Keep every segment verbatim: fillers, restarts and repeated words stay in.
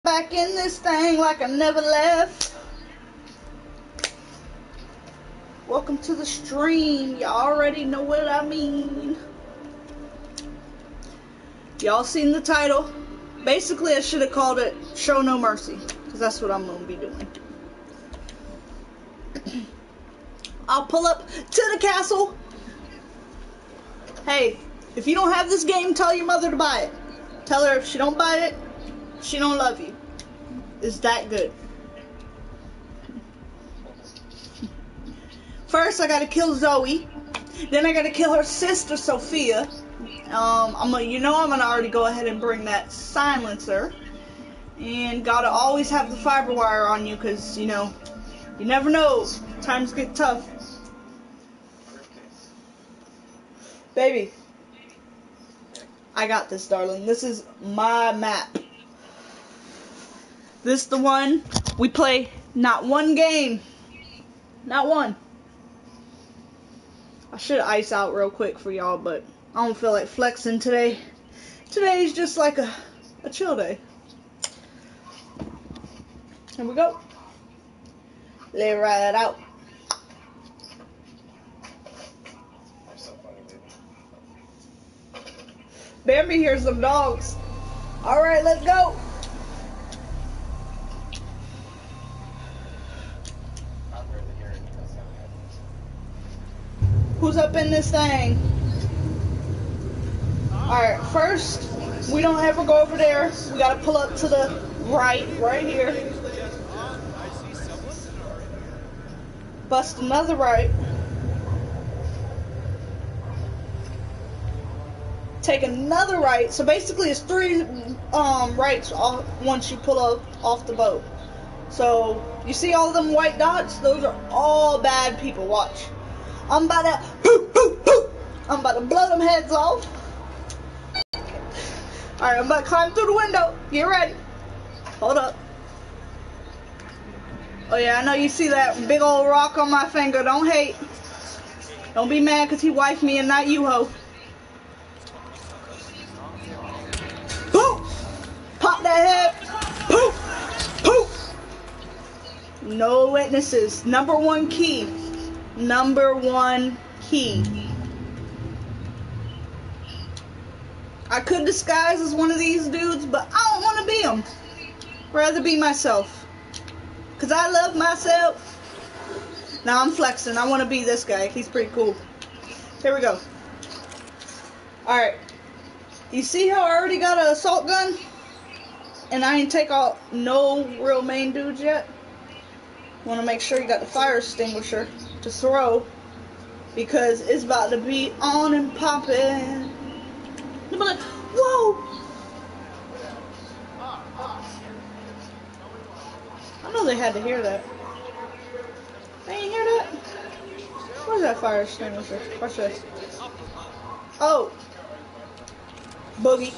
Back in this thing like I never left. Welcome to the stream. Y'all already know what I mean. Y'all seen the title. Basically, I should have called it Show No Mercy, because that's what I'm going to be doing. I'll pull up to the castle. Hey, if you don't have this game, tell your mother to buy it. Tell her if she don't buy it, she don't love you. It's that good. First, I gotta kill Zoe. Then I gotta kill her sister, Sophia. Um, I'm gonna, you know, I'm gonna already go ahead and bring that silencer. And gotta always have the fiber wire on you, cause you know, you never know. Times get tough. Baby, I got this, darling. This is my map. This is the one we play not one game. Not one. I should ice out real quick for y'all, but I don't feel like flexing today. Today's just like a, a chill day. Here we go. Lay right out. Bambi hears some dogs. Alright, let's go. Who's up in this thing? Alright, first, we don't ever go over there. We gotta pull up to the right, right here. Bust another right. Take another right. So basically it's three um, rights off once you pull up off the boat. So, you see all them white dots? Those are all bad people. Watch. I'm about to, poop, poop, poop. I'm about to blow them heads off. Alright, I'm about to climb through the window. Get ready. Hold up. Oh yeah, I know you see that big old rock on my finger. Don't hate. Don't be mad because he wifed me and not you, ho. Boom! Pop that head. Poof! Poof! No witnesses. Number one key. Number one key. I could disguise as one of these dudes, but I don't want to be them. Rather be myself. Because I love myself. Now I'm flexing. I want to be this guy. He's pretty cool. Here we go. Alright. You see how I already got an assault gun? And I ain't take out no real main dudes yet? Want to make sure you got the fire extinguisher to throw, because it's about to be on and popping. Whoa! I know they had to hear that. They ain't hear that? Where's that fire extinguisher? Watch this. Oh! Boogie.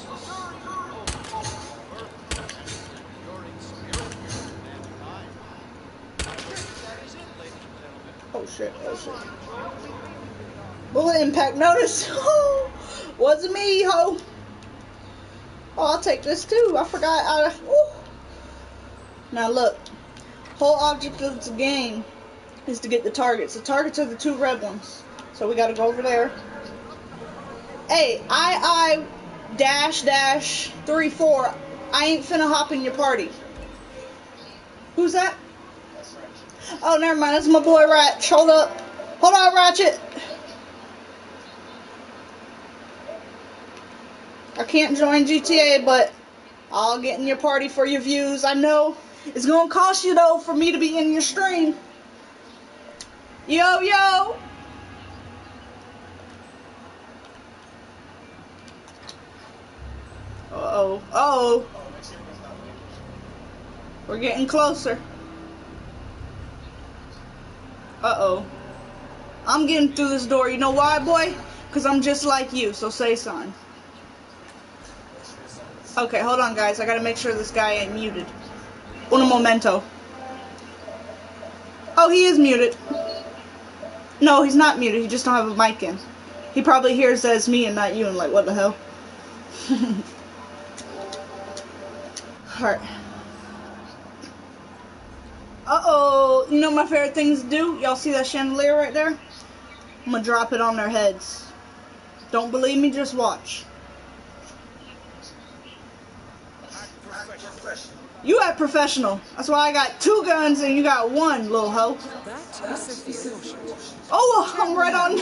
Oh shit, oh shit. Bullet impact notice. Wasn't me, ho. Oh, I'll take this too. I forgot. I, now look. Whole object of the game is to get the targets. The targets are the two red ones. So we gotta go over there. Hey, I, I, dash, dash, three, four. I ain't finna hop in your party. Who's that? Oh, never mind. That's my boy Ratch. Hold up. Hold on, Ratchet. I can't join G T A, but I'll get in your party for your views. I know it's gonna cost you though for me to be in your stream. Yo, yo. Uh oh. Uh oh. We're getting closer. Uh-oh. I'm getting through this door. You know why, boy? Because I'm just like you, so say something. Okay, hold on, guys. I gotta make sure this guy ain't muted. Un momento. Oh, he is muted. No, he's not muted. He just don't have a mic in. He probably hears that it's me and not you and like, what the hell? Alright. Uh-oh. You know my favorite things to do? Y'all see that chandelier right there? I'm gonna drop it on their heads. Don't believe me? Just watch. You act professional. That's why I got two guns and you got one, little hoe. Oh, I'm right on.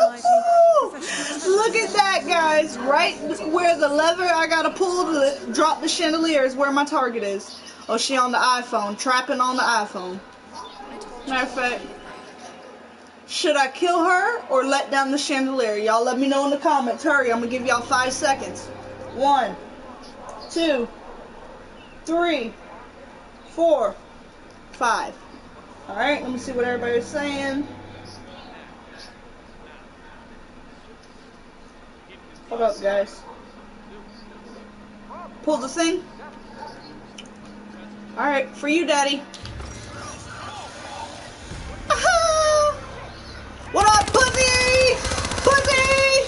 Look at that, guys. Right where the lever I gotta pull to drop the chandelier is where my target is. Oh, she on the iPhone. Trapping on the iPhone. Matter of fact, should I kill her or let down the chandelier? Y'all let me know in the comments. Hurry, I'm gonna give y'all five seconds. One, two, three, four, five. Alright, let me see what everybody's saying. Hold up, guys. Pull the thing. Alright, for you, Daddy. Aha! What up, pussy? Pussy!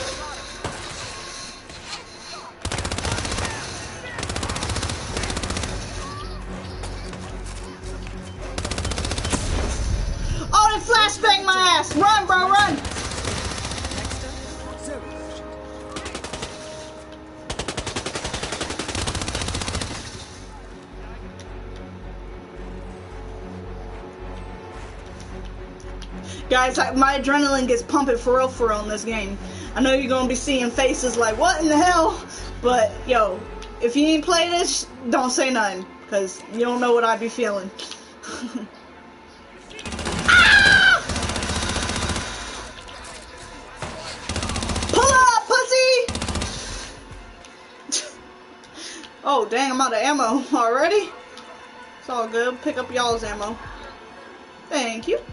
Oh, they flashbang my ass! Run, bro, run! Guys, my adrenaline gets pumping for real for real in this game. I know you're gonna be seeing faces like, what in the hell? But, yo, if you ain't play this, don't say nothing. Because you don't know what I be feeling. Ah! Pull up, pussy! Oh, dang, I'm out of ammo already. It's all good. Pick up y'all's ammo. Thank you.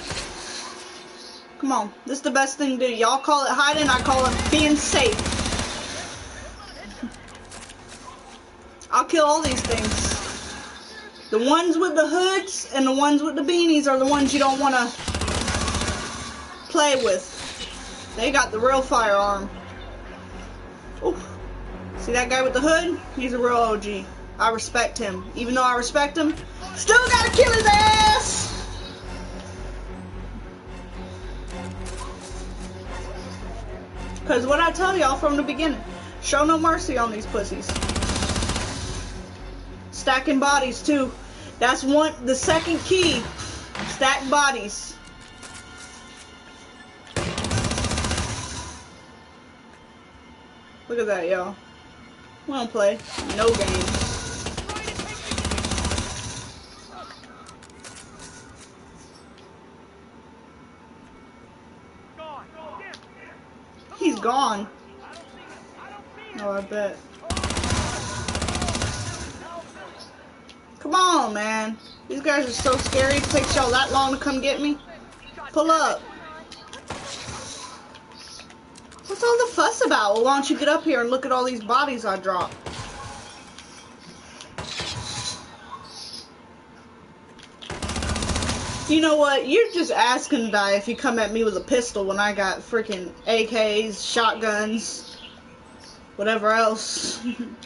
Come on, this is the best thing to do. Y'all call it hiding, I call it being safe. I'll kill all these things. The ones with the hoods and the ones with the beanies are the ones you don't want to play with. They got the real firearm. Oof. See that guy with the hood? He's a real O G. I respect him. Even though I respect him, still gotta kill his ass! Because what I tell y'all from the beginning, show no mercy on these pussies. Stacking bodies too. That's one, the second key. Stack bodies. Look at that, y'all. We don't play. No game. He's gone. Oh, I bet. Come on, man. These guys are so scary. It takes y'all that long to come get me. Pull up. What's all the fuss about? Well, why don't you get up here and look at all these bodies I dropped? You know what? You're just asking to die if you come at me with a pistol when I got freaking A Ks, shotguns, whatever else.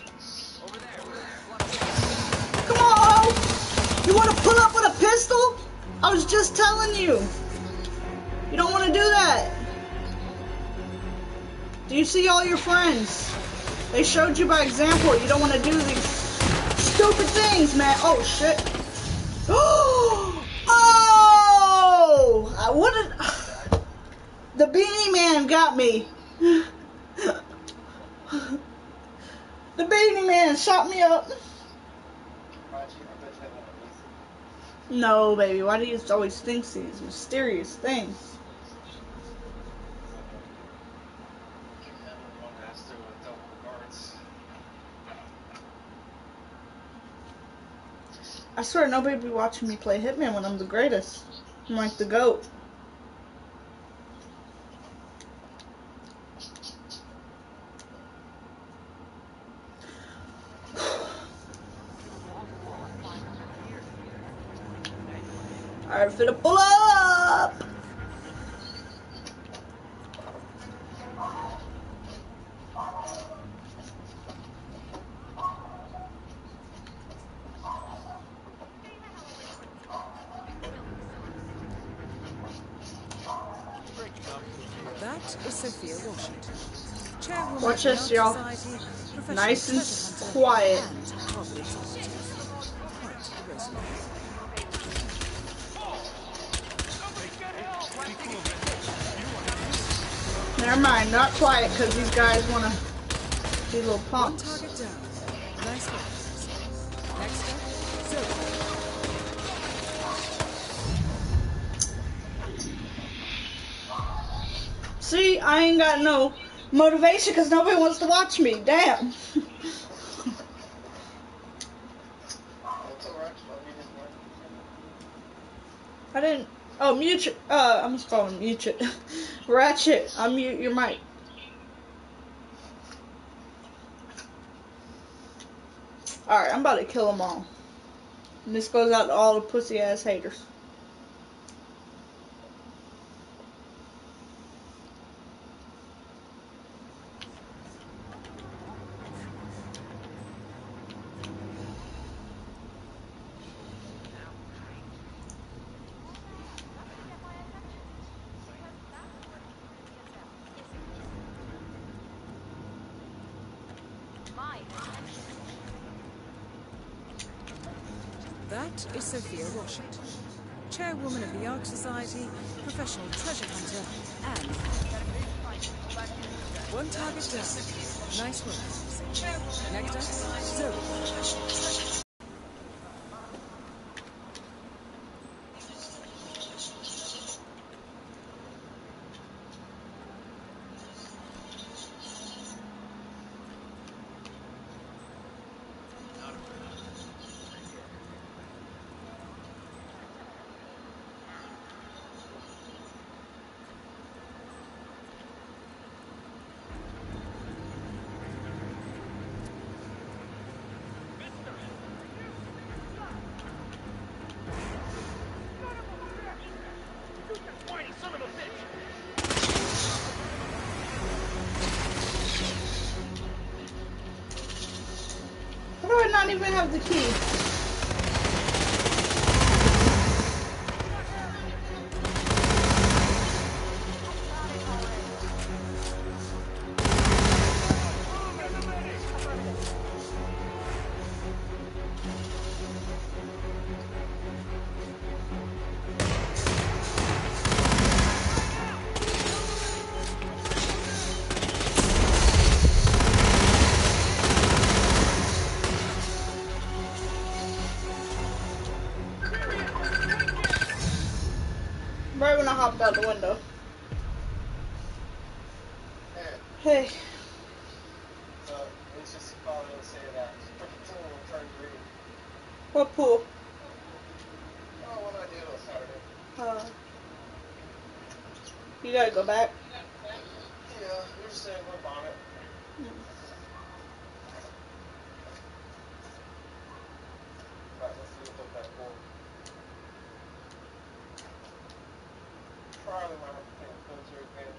Come on! You want to pull up with a pistol? I was just telling you. You don't want to do that. Do you see all your friends? They showed you by example. You don't want to do these stupid things, man. Oh, shit. Oh! I wouldn't. The beanie man got me. The beanie man shot me up. No, baby. Why do you always think these mysterious things? I swear nobody be watching me play Hitman when I'm the greatest. I'm like the GOAT. Alright, finna pull up! is Sophia Washington, chairwoman Watch of this, the Art y'all. Society, professional Nice and treasure hunter, quiet. and hobby executive. Quite the resume. Never mind, not quiet because these guys want to be little One punks. target down. Nice work. Next up, Zoe. See, I ain't got no motivation because nobody wants to watch me. Damn. I didn't. Oh, mute your. Uh, I'm just calling mute it. Ratchet, unmute your mic. Alright, I'm about to kill them all. And this goes out to all the pussy ass haters. That is Sophia Washington, chairwoman of the Art Society, professional treasure hunter, and one target down. Nice work. Next up, Zoe. How do I not even have the key? Right when I hopped out the window. Hey. Hey. So, let's just call it and say that. Pretty cool will turn green. What pool? Oh, what I did on Saturday. Uh, you gotta go back. Yeah, you're saying we're on it. Mm. Right, let's see what's up that pool. Probably might have to take a filter again.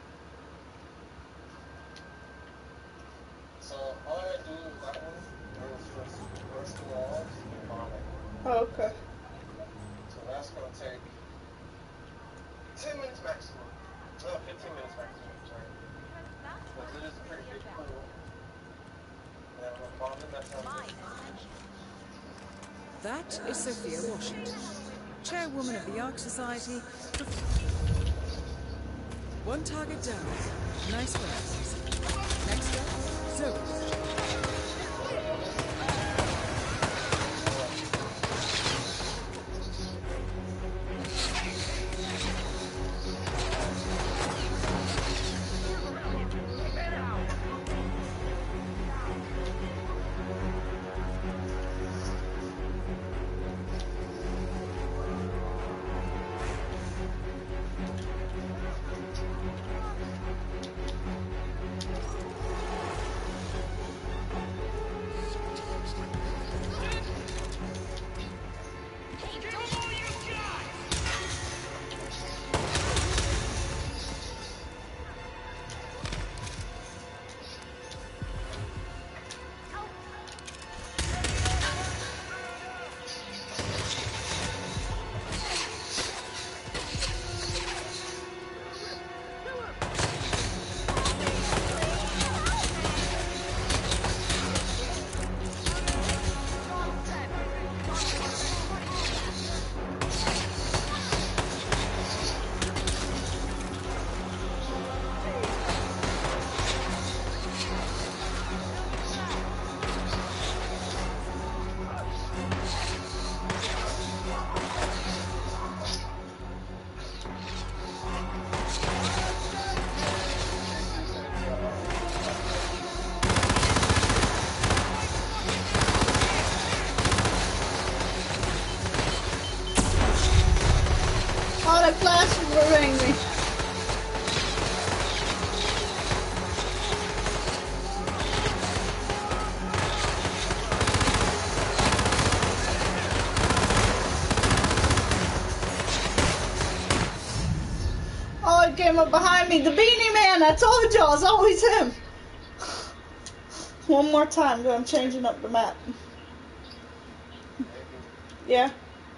So, all I gotta do with that one is just brush the walls and bomb it. Oh, okay. So that's gonna take ten minutes maximum. No, fifteen minutes maximum, sorry. Because it is a pretty big pool. And I'm gonna bomb it, that's how it is. That is Sophia Washington, chairwoman of the Arc Society. One target down. Nice work. Next up, Zoe. flash bang me. Oh, it came up behind me. The beanie man. I told y'all, it's always him. One more time, because I'm changing up the map. Yeah.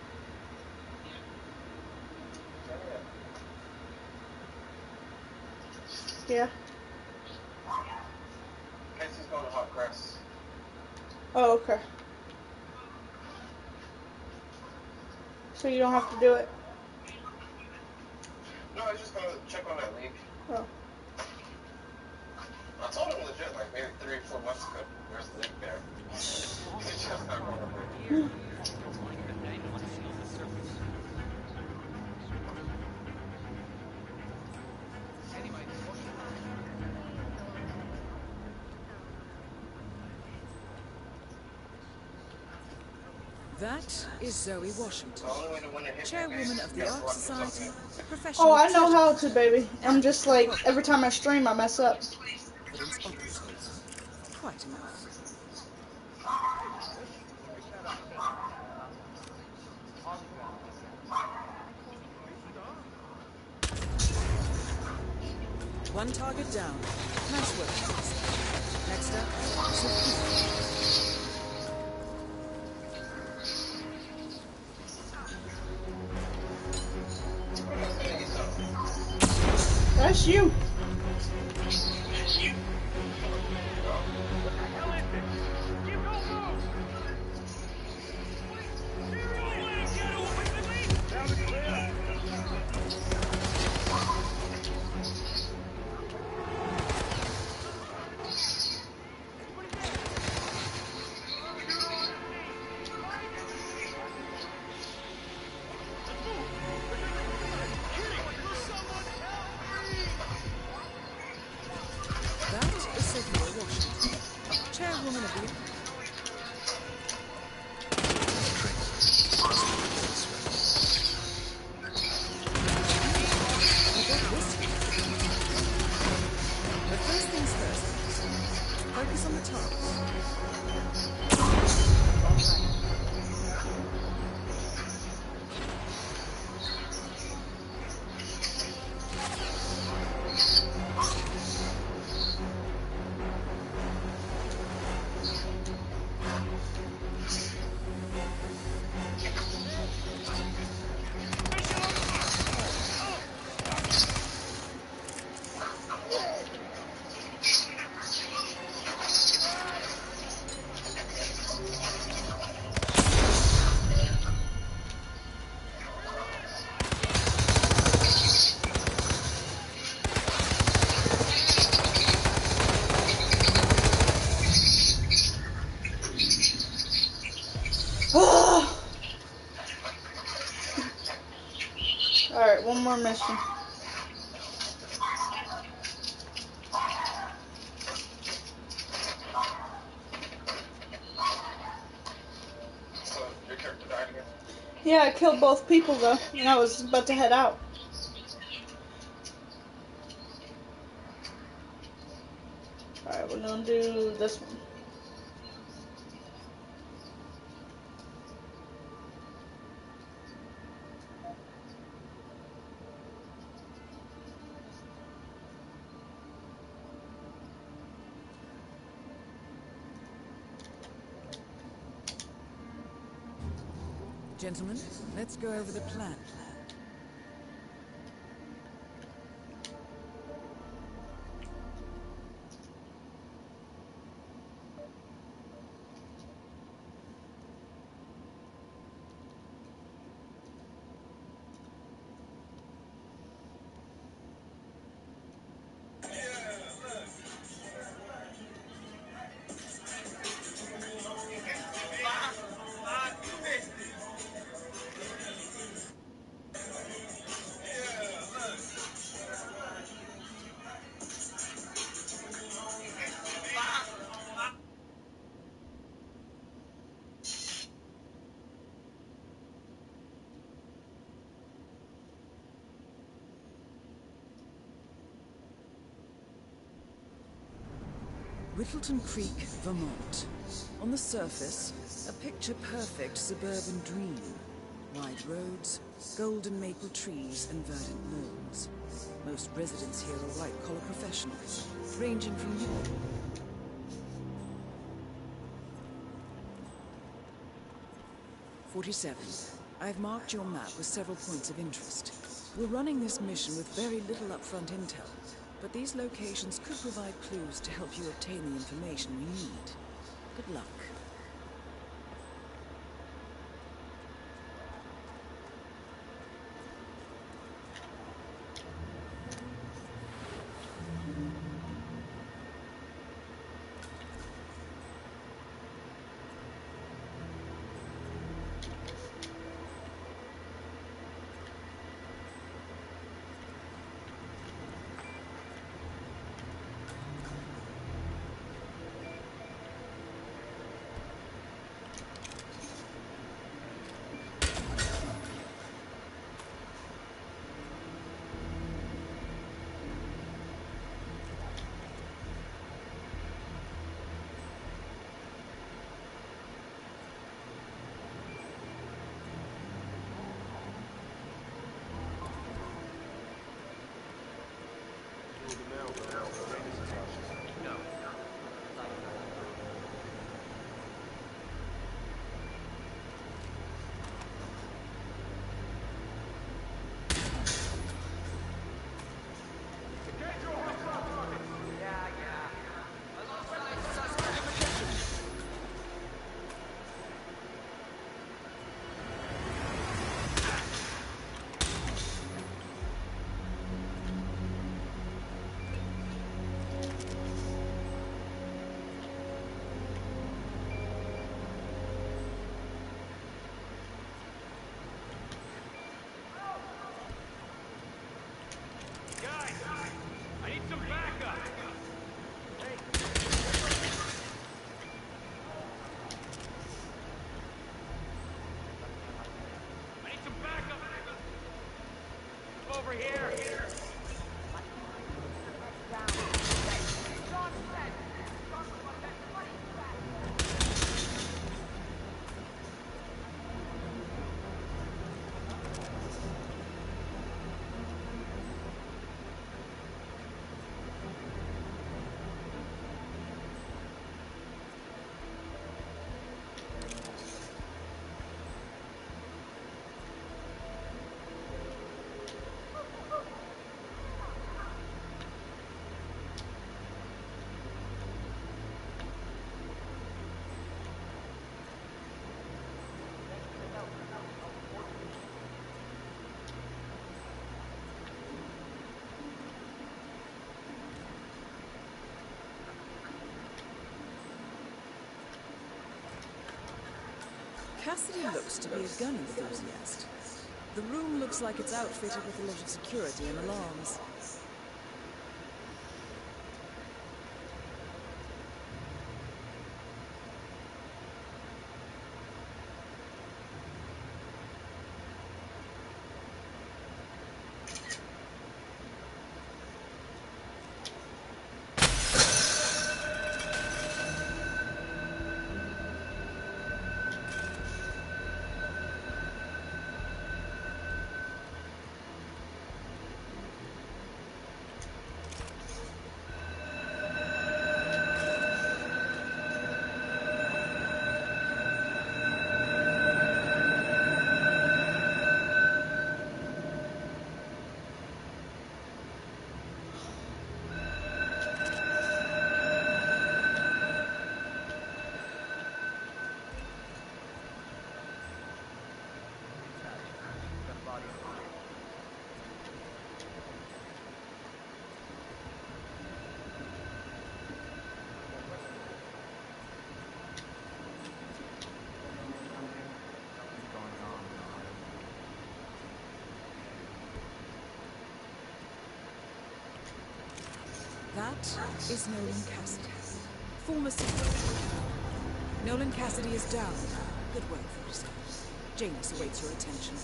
Yeah. Casey's going to Hot Crest. Oh, okay. So you don't have to do it? No, I was just going to check on that leak. Oh. I told him legit like maybe three or four months ago. There's the leak there. It's just not going away. That is Zoe Washington, The only way to win a Hitman chairwoman game of is the you gotta Ark block yourself Society, in. professional Oh, I know treasure how to, hunter, baby. I'm and just like, proper every time I stream, I mess up. confidence operative. Quite enough. One target down. Nice work, Casey. Next up, Sophia. That's you. That is Sophia Washington, chairwoman of the... I bet this one. But first things first, Casey. Focus on the targets. Alright, one more mission. So, your character died again? Yeah, I killed both people though, and I was about to head out. Alright, we're gonna do this one. Gentlemen, let's go over the plan. Whittleton Creek, Vermont. On the surface, a picture-perfect suburban dream. Wide roads, golden maple trees, and verdant lawns. Most residents here are white-collar professionals, ranging from... forty-seven. I've marked your map with several points of interest. We're running this mission with very little upfront intel, but these locations could provide clues to help you obtain the information we need. Good luck. Over here. Cassidy looks to be a gun enthusiast. The room looks like it's outfitted with a lot of security and alarms. That is Nolan Cassidy, former security. Nolan Cassidy is down. Good work, forty-seven. Janus awaits your attention.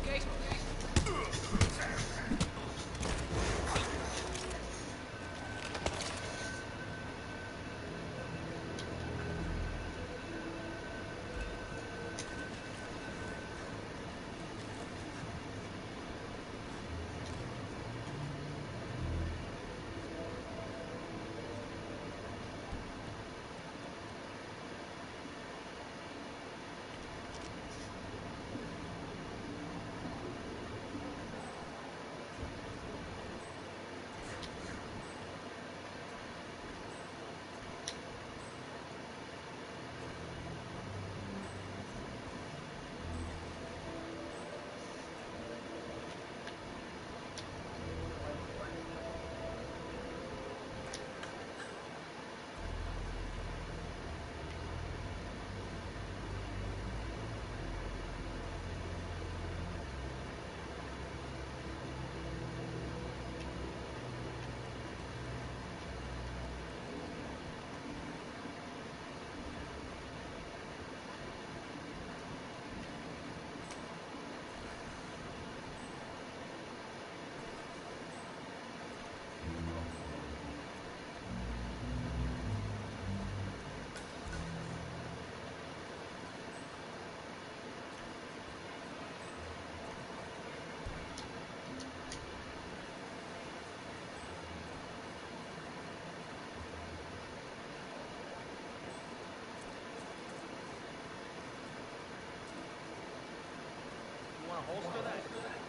Okay. You want to holster that?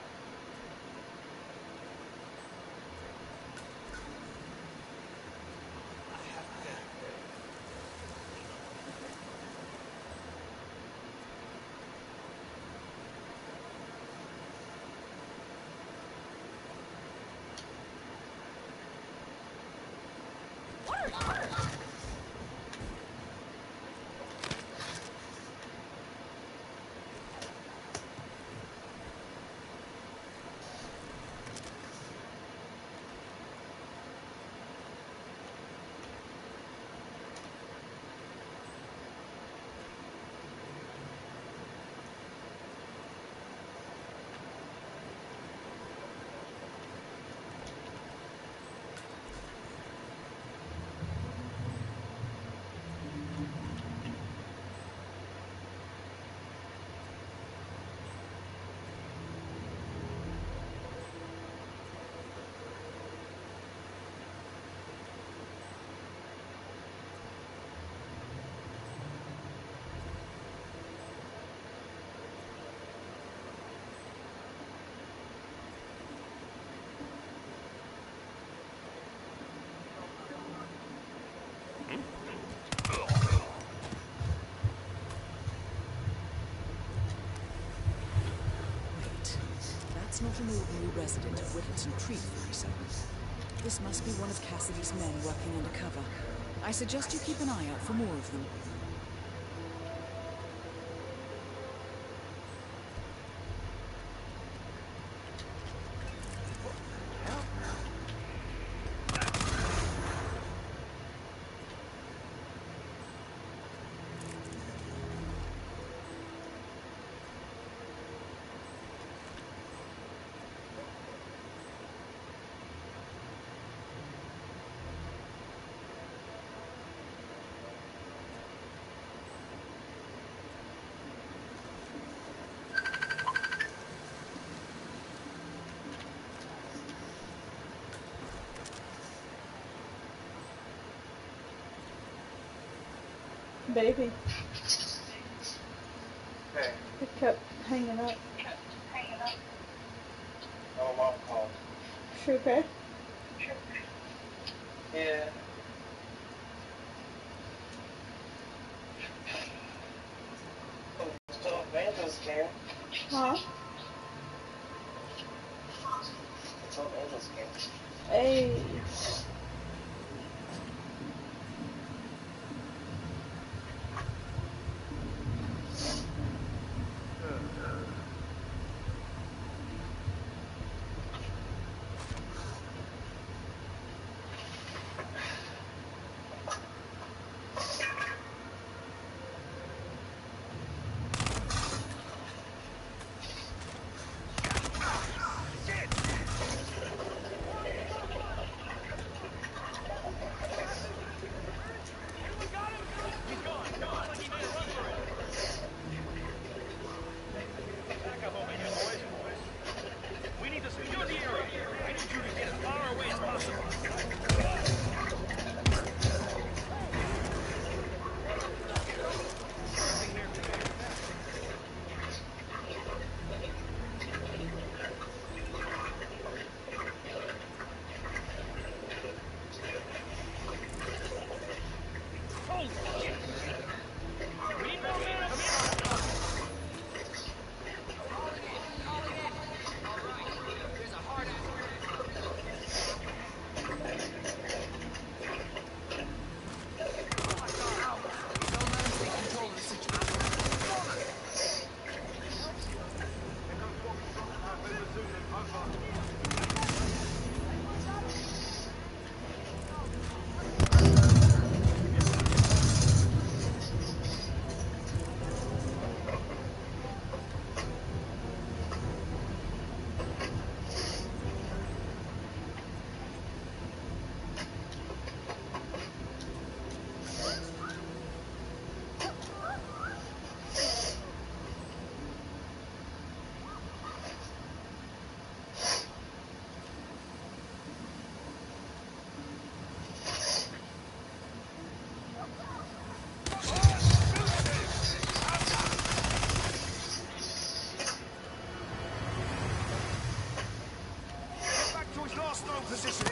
Wait, that's not an ordinary resident of Whittleton Creek thirty-seven. This must be one of Cassidy's men working undercover. I suggest you keep an eye out for more of them. Baby. Hey, It kept hanging up. oh, mom called. She okay? Yeah. So, Angel's scared. Huh? So, Angel's scared. Hey. position.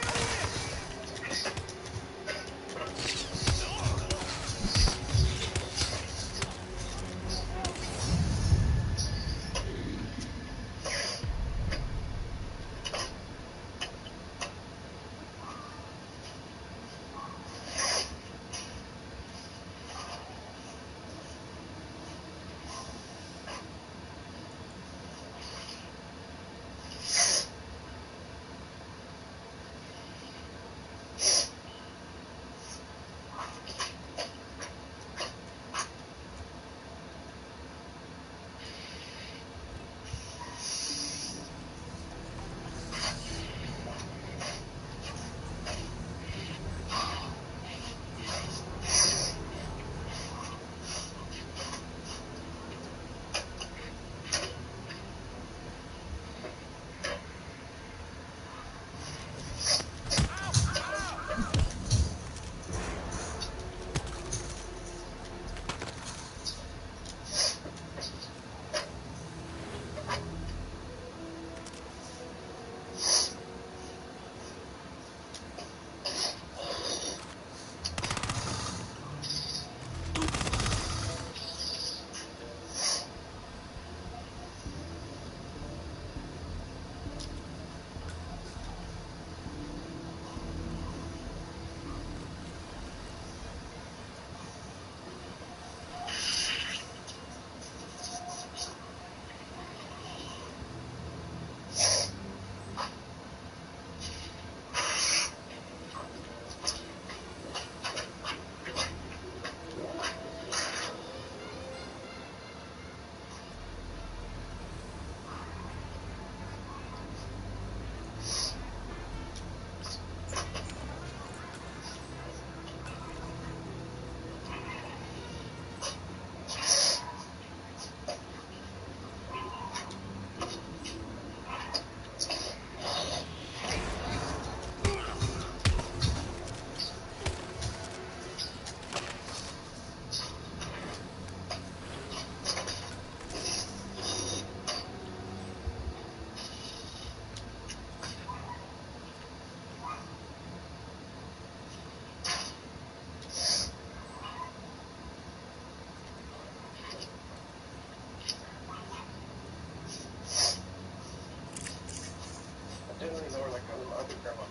Didn't really know her like my other grandma.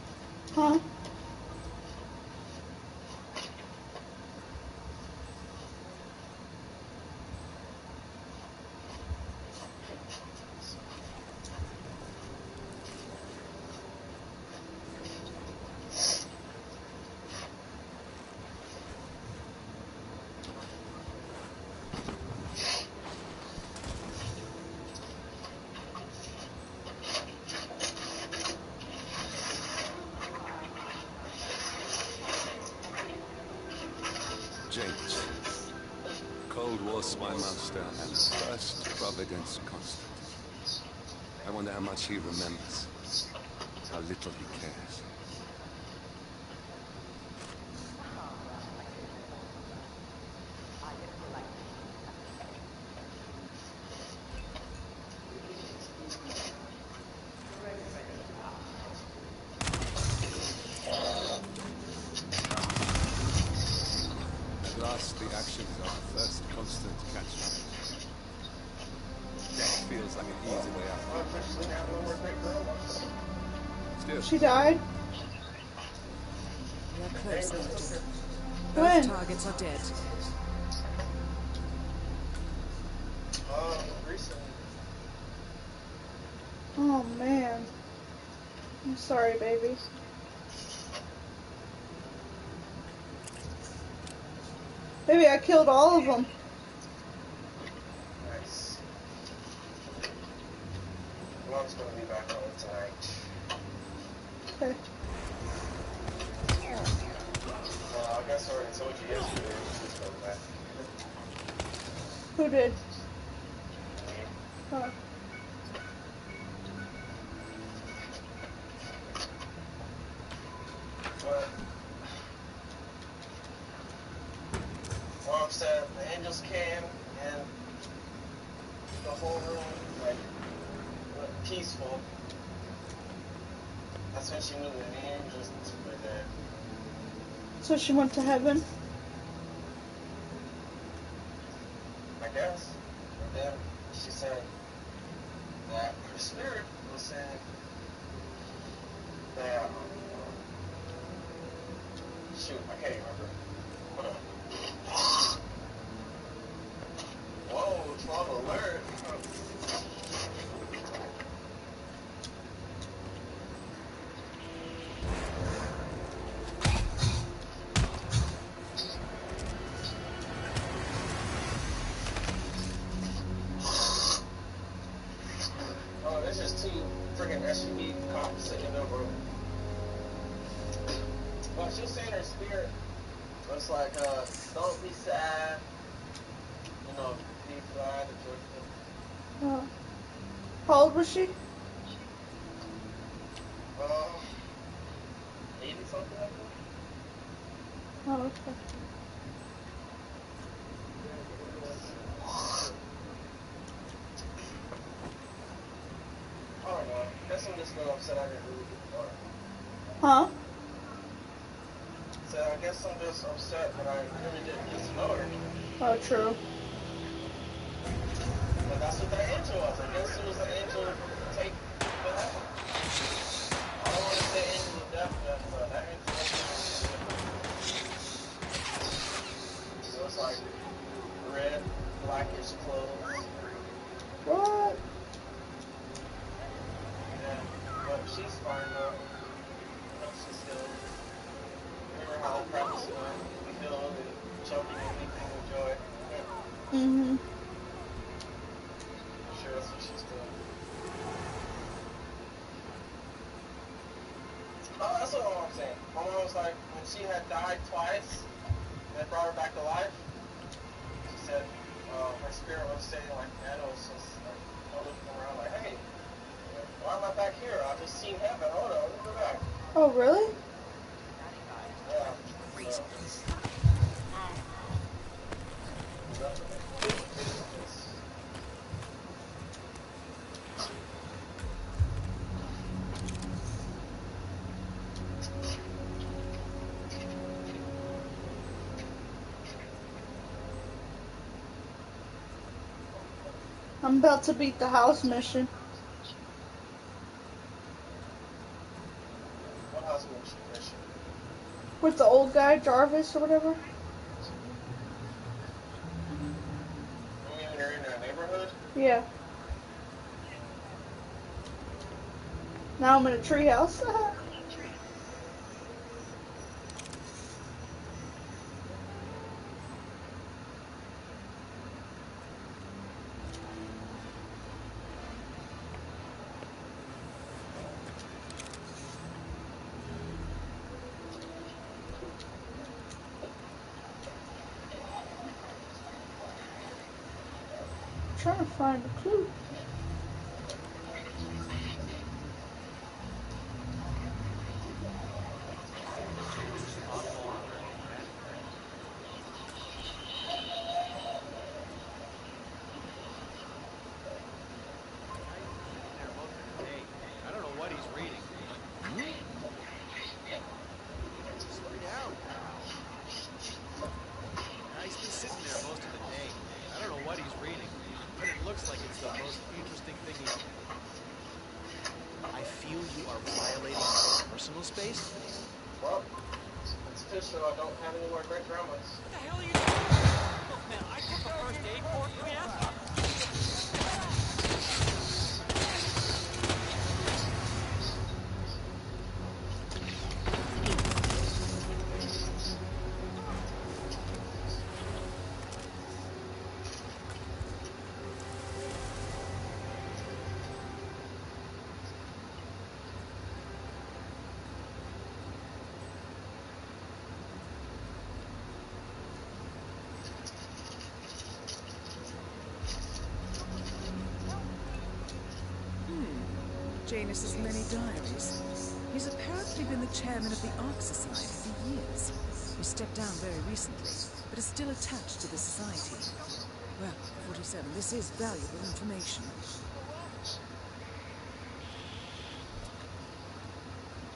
Huh? James. Cold War spy master and first Providence constant. I wonder how much he remembers. How little he cares. At last, the actions of first constant catch up. Death feels like an easy way out. Well, officially now no more great grandma. Still, She died? We are close, Agent. When? Both targets are dead. Um, recently. Oh man. I'm sorry, baby. Baby, I killed all of them. Nice. Mom's gonna be back home tonight. Okay. Well, I guess I already told you yesterday she's coming back. Who did? Me. Huh. But Mom said the angels came and the whole room like went peaceful. That's when she knew the angels were there. So she went to heaven. I guess. And then she said that her spirit was saying that, um, shoot, I can't remember. Hold on. Whoa, twelve alert. Oh, there's just two freaking S U V cops sitting in the room. Well, she was saying her spirit was like, uh, don't be sad. You know, be glad and joyful. Oh. How old was she? Um, eighty something like that. Oh, okay. I don't know. I guess I'm just a little upset I didn't really get the daughter. Huh? So I guess I'm just upset that I really didn't get to know her. Oh, true. But that's what that angel was. I guess it was an angel take to heaven. I don't want to say angel of death, death, but that angel was it was like red, blackish clothes. What? Yeah, but she's fine though. You know, she's healed. Remember how the prophecy went? Be healed and jumping and leaping with joy. Yeah. Mm-hmm. I'm sure that's what she's doing. Oh, that's what my mom was saying. My mom was like, when she had died twice, and they brought her back to life, she said uh, her spirit was saying, like, Nana was just like, looking around, like, hey, why am I back here? I just seen heaven. Hold on, let me go back. Oh, really? Yeah. So, definitely. I'm about to beat the house mission. What house mission? With the old guy, Jarvis or whatever. You mean you're in that neighborhood? Yeah. Now I'm in a treehouse. Trying to find a clue. I don't know what he's reading. Hmm? Slow down, pal. Now, he's been sitting there most of the day. I don't know what he's reading, but it looks like it's the most interesting thing he's... I feel you are violating my personal space. Well, it's official. I don't have any more great grandmas. What the hell are you doing? Look, man, I took a first aid course. I mean, that's... Janus's many diaries. He's apparently been the chairman of the Ark Society for years. He stepped down very recently, but is still attached to the society. Well, forty-seven, this is valuable information.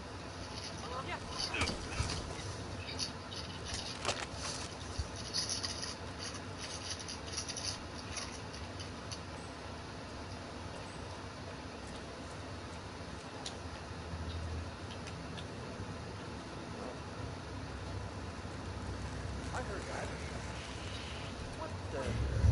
sure, guys. What the?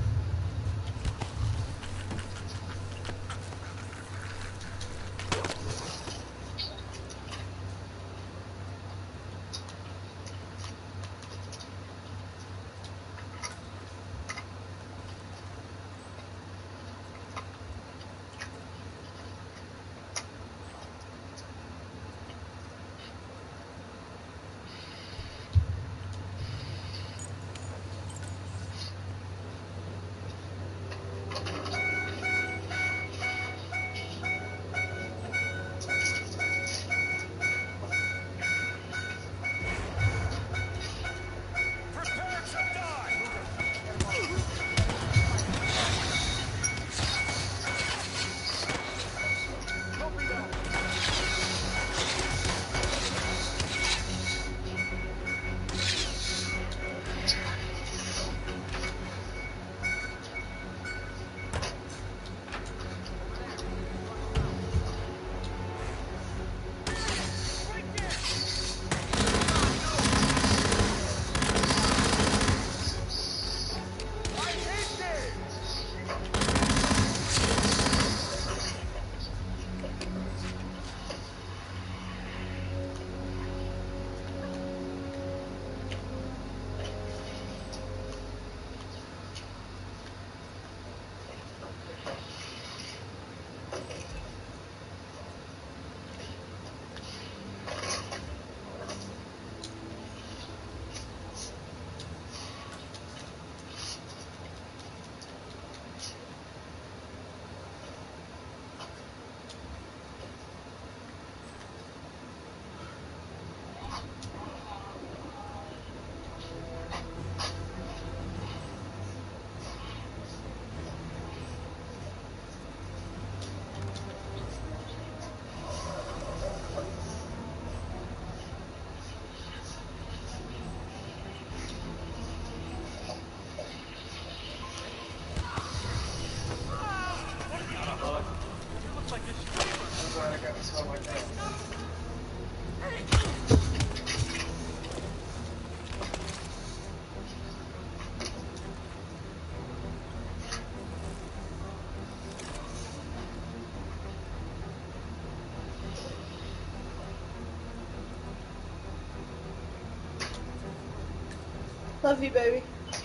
Love you, baby.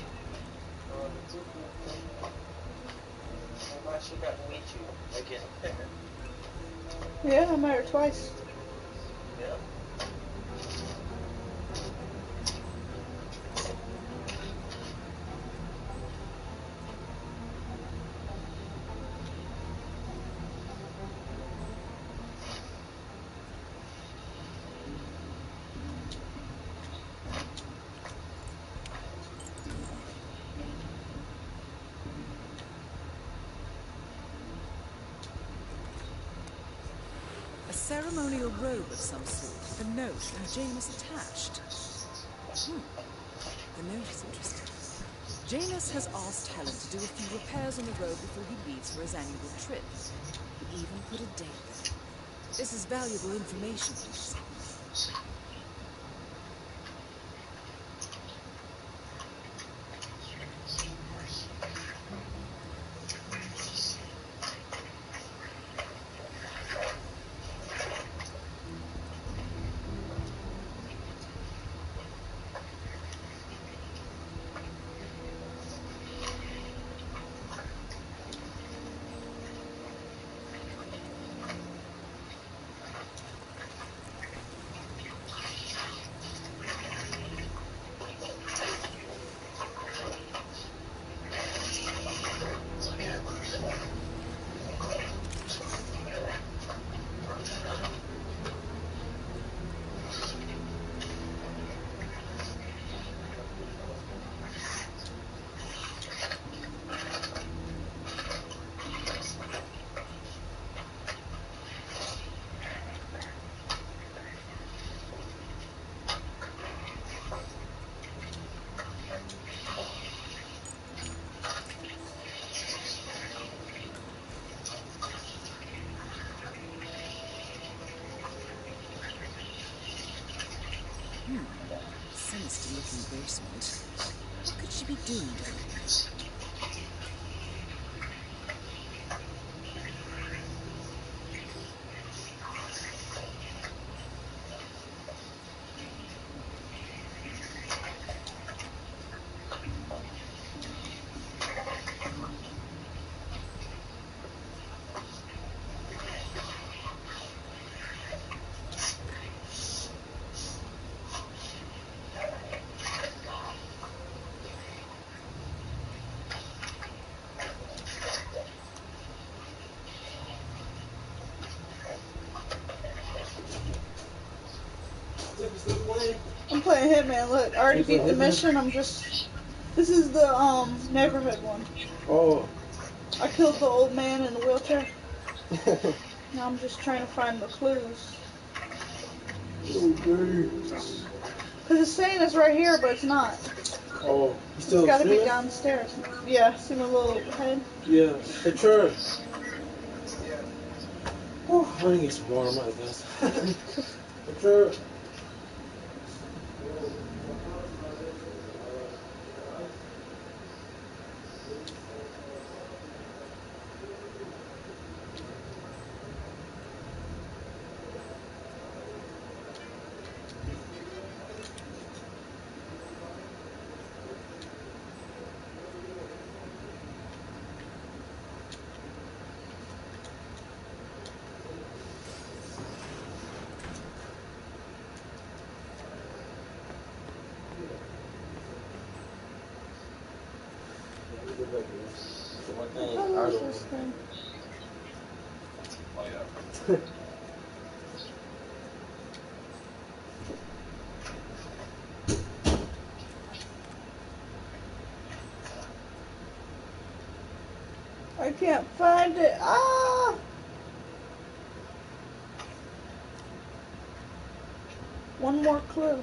I'm actually got to meet you again. Yeah, I met her twice. Yeah. A ceremonial robe of some sort with a note from Janus attached. Hmm. The note is interesting. Janus has asked Helen to do a few repairs on the robe before he leaves for his annual trip. He even put a date there. This is valuable information for me, so. fenced-looking basement. What could she be doing down here? I'm playing Hitman. Look, I already beat the mission. I'm just. This is the um neighborhood one. Oh. I killed the old man in the wheelchair. Now I'm just trying to find the clues. Okay. Cause it's saying it's right here, but it's not. Oh, you still It's gotta streaming? be downstairs. Yeah, see my little head? Yeah. Hey, Trey. Whew, I need to get some water. I'm out of gas. Hey, Trey. What is this thing? Oh, yeah. I can't find it. Ah! One more clue.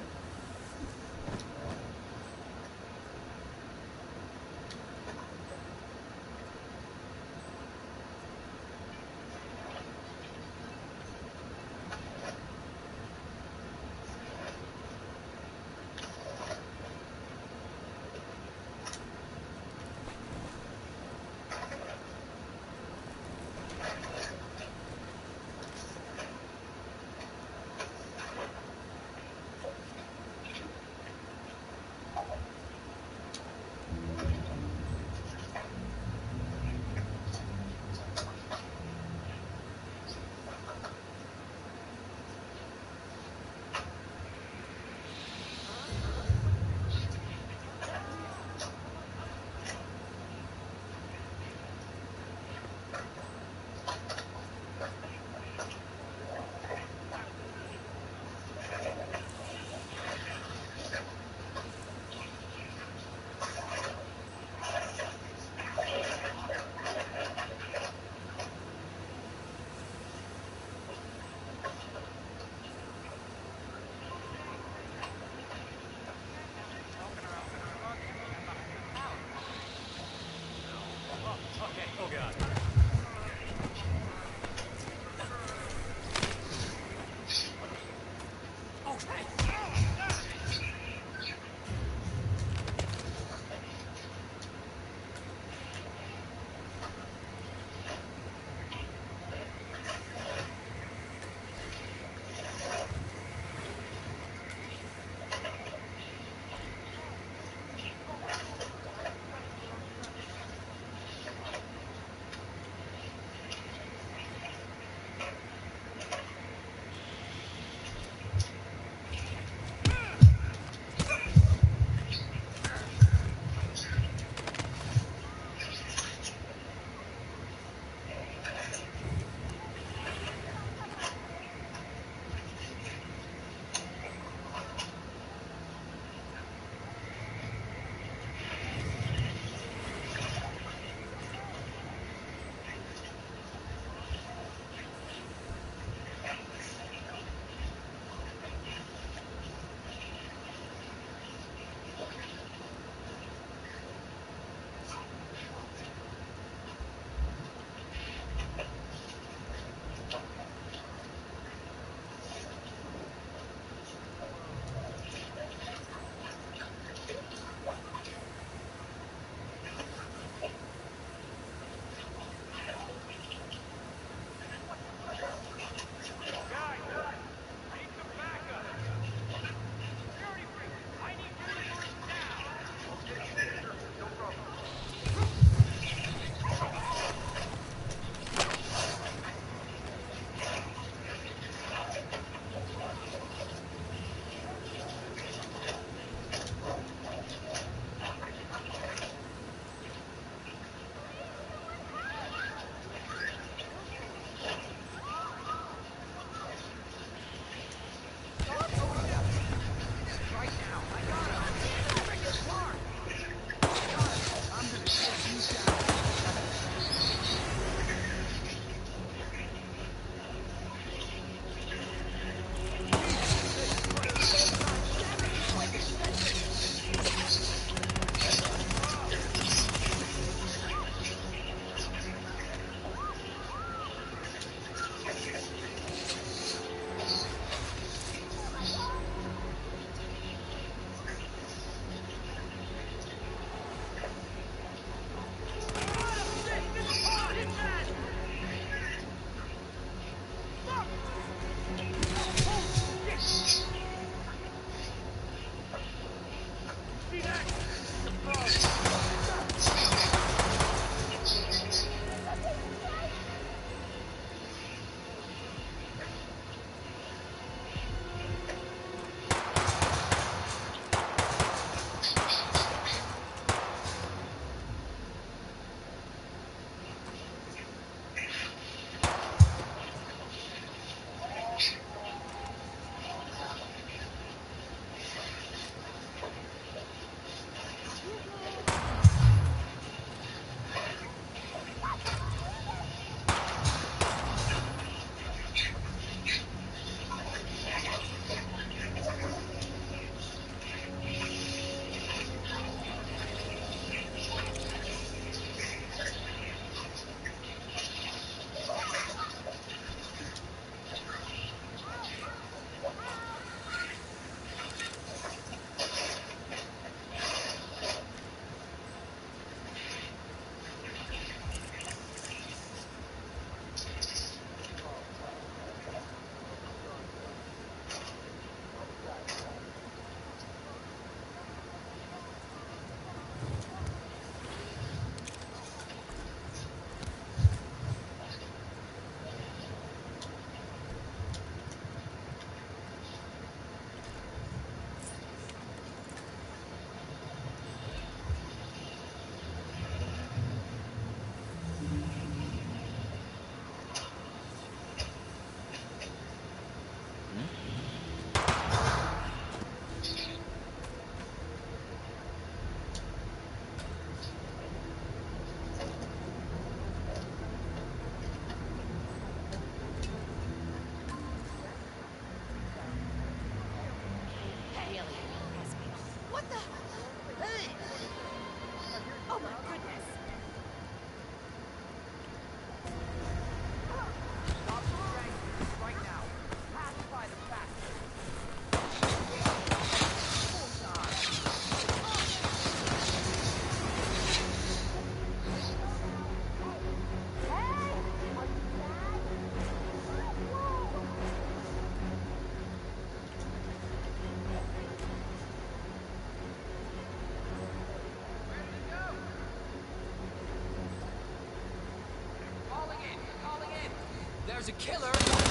was a killer.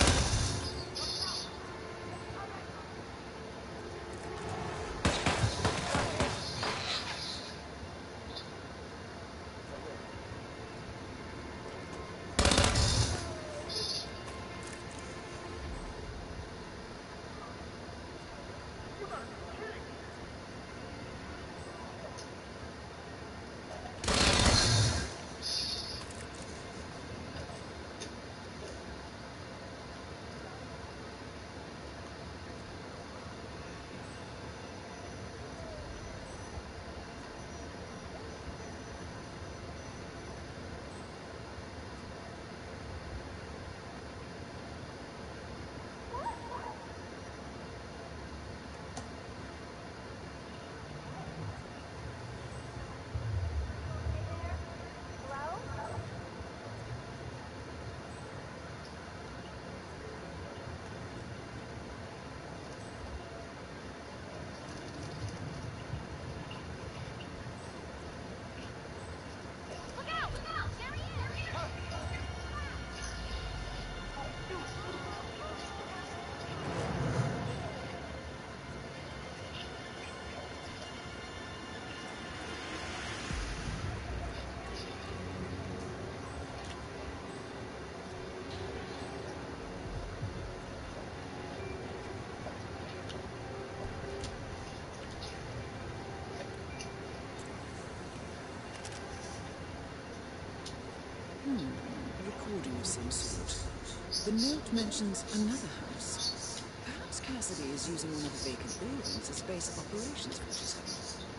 A recording of some sort. The note mentions another house. Perhaps Cassidy is using one of the vacant buildings as a base of operations for what she's having.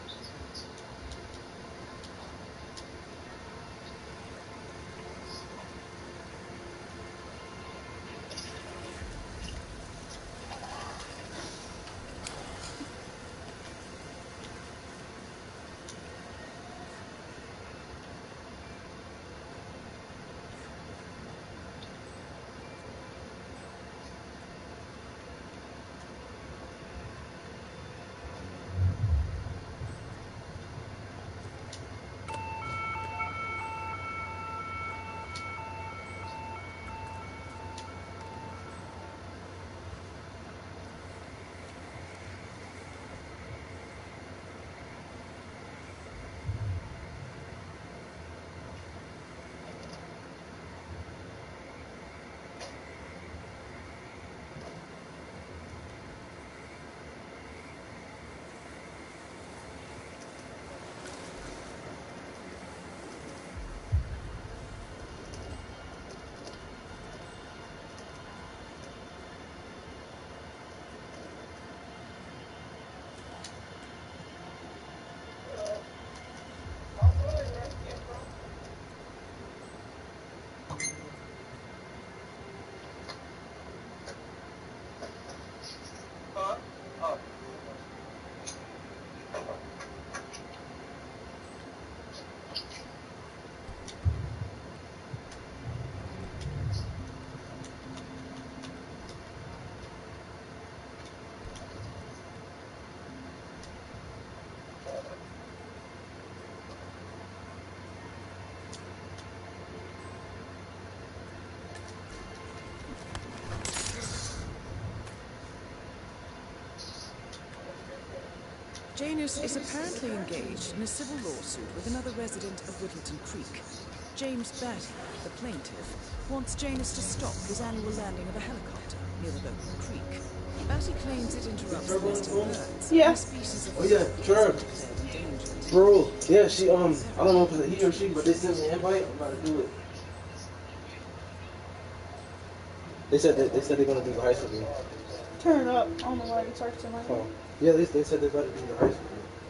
Janus is apparently engaged in a civil lawsuit with another resident of Whittleton Creek. James Batty, the plaintiff, wants Janus to stop his annual landing of a helicopter near the local creek. Batty claims it interrupts the nesting birds. Yeah. And a species of Oh yeah, sure. declared endangered. Bro, yeah, she, um, I don't know if it's a he or she, but they sent me an invite. I'm about to do it. They said they, they said they're gonna do the heist with me. Turn it up. I don't know why it starts to my Oh, yeah, they, they said they're about to do the heist with me.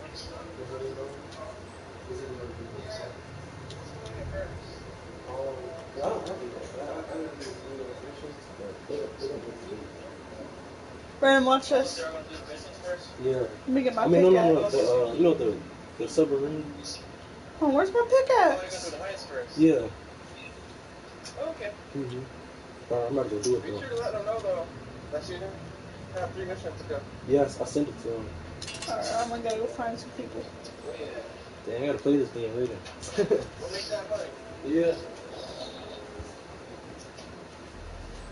I don't have to do that. I I didn't do the officials, but they don't they don't need to do it. Brandon, watch this. They're gonna do the missions first? Yeah. Let me get my I mean, no, no, no. pickaxe. The, uh, you know the the submarine. Oh, where's my Oh, you're gonna do pickaxe? the heist first? Yeah. Oh, okay. Mhm. Uh, I'm about to do it Be though. sure to let them know, though, that you have three missions to go. Yes, I sent it to him. Alright, I'm gonna gotta go find some people. Yeah. Dang, I gotta play this game later. We'll make that money. Yeah.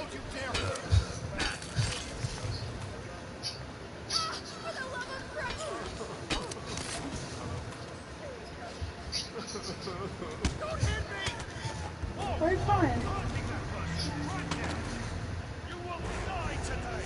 Don't you dare move! For the love of Christ! Don't hit me! We're fine. You will die today!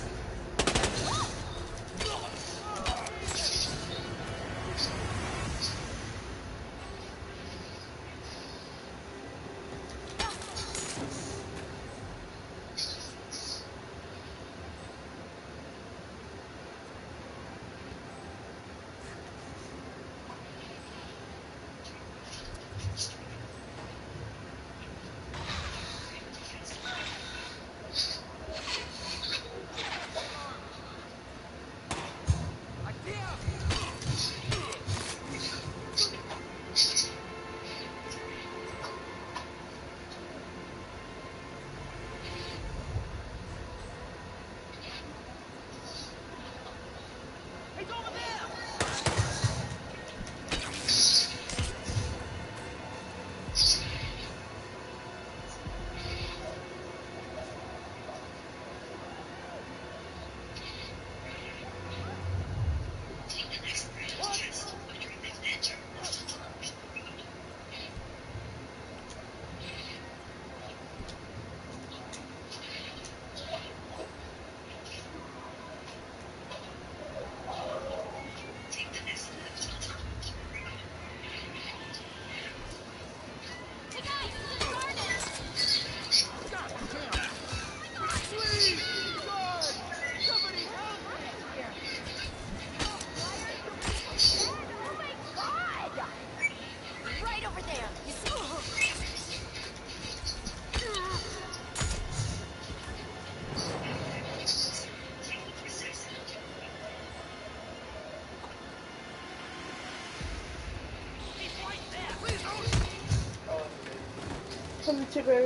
Coming to baby.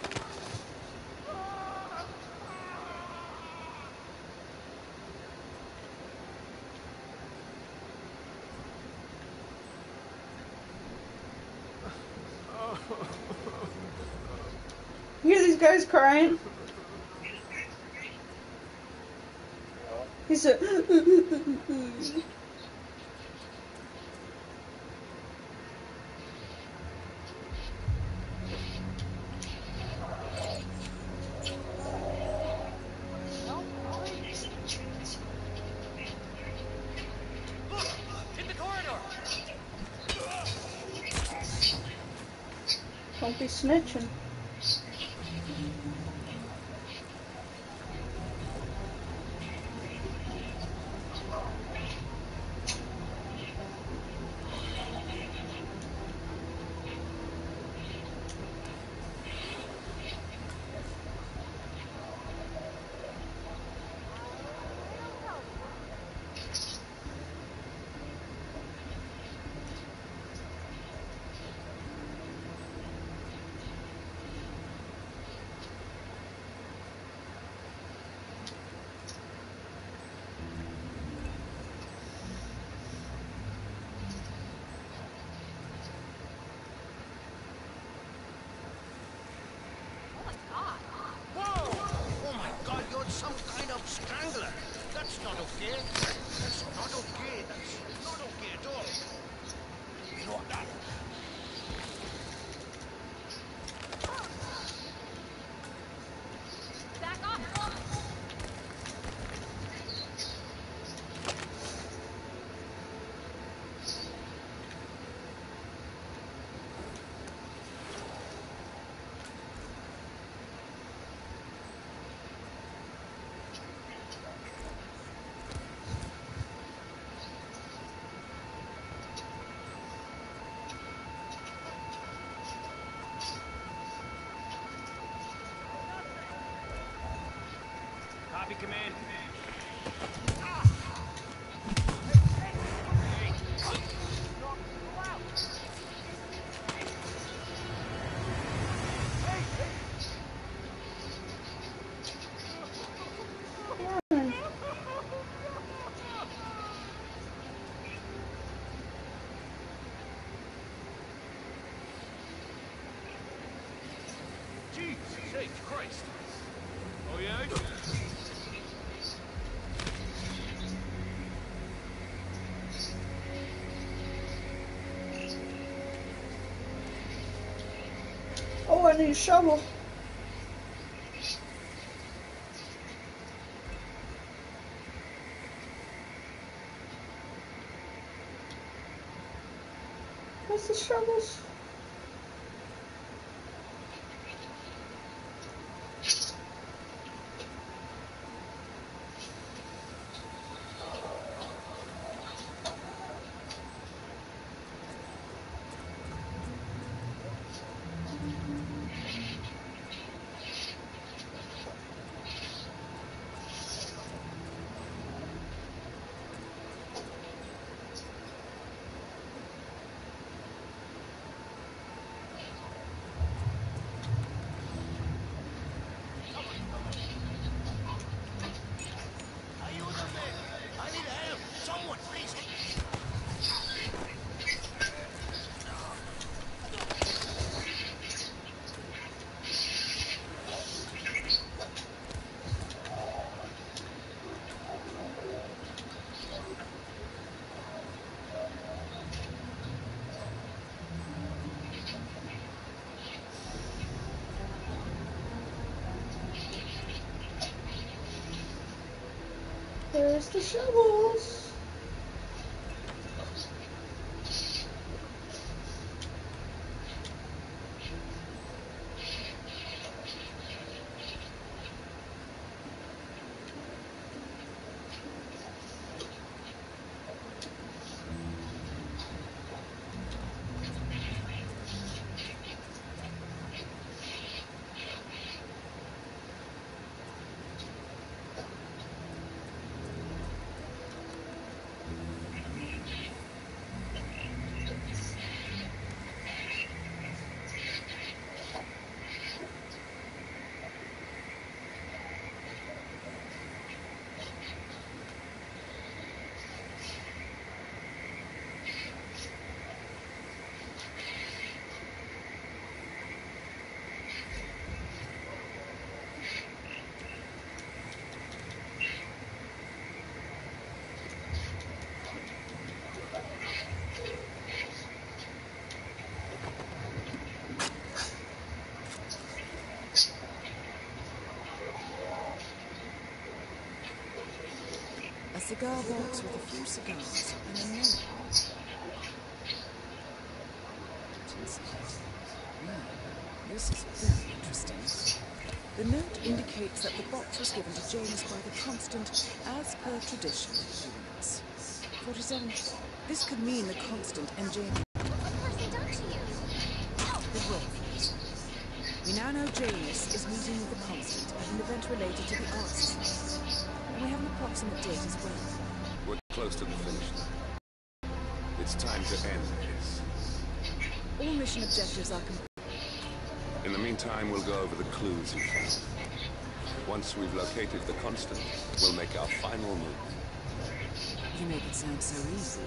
You hear these guys crying? He said, Hit the corridor! don't be snitching. Oh my god, you're some kind of strangler. That's not okay. That's not okay. That's not okay at all. You know that. Back off! Copy command. Jesus Christ. Oh yeah? Oh, I need a shovel. Where's the shovels? Are you the men? I need help. Someone, please. Where's the shovels? A cigar box with a few cigars and a note inside. Hmm, this is very interesting. The note indicates that the box was given to Janus by the Constant as per tradition, he writes. forty-seven. This could mean the Constant and Janus. What have they done to you? Good work, friends. We now know Janus is meeting with the Constant at an event related to the Art Society. And we have an approximate date as well. We're close to the finish line. It's time to end this. All mission objectives are complete. In the meantime, we'll go over the clues you found. Once we've located the Constant, we'll make our final move. You make it sound so easy.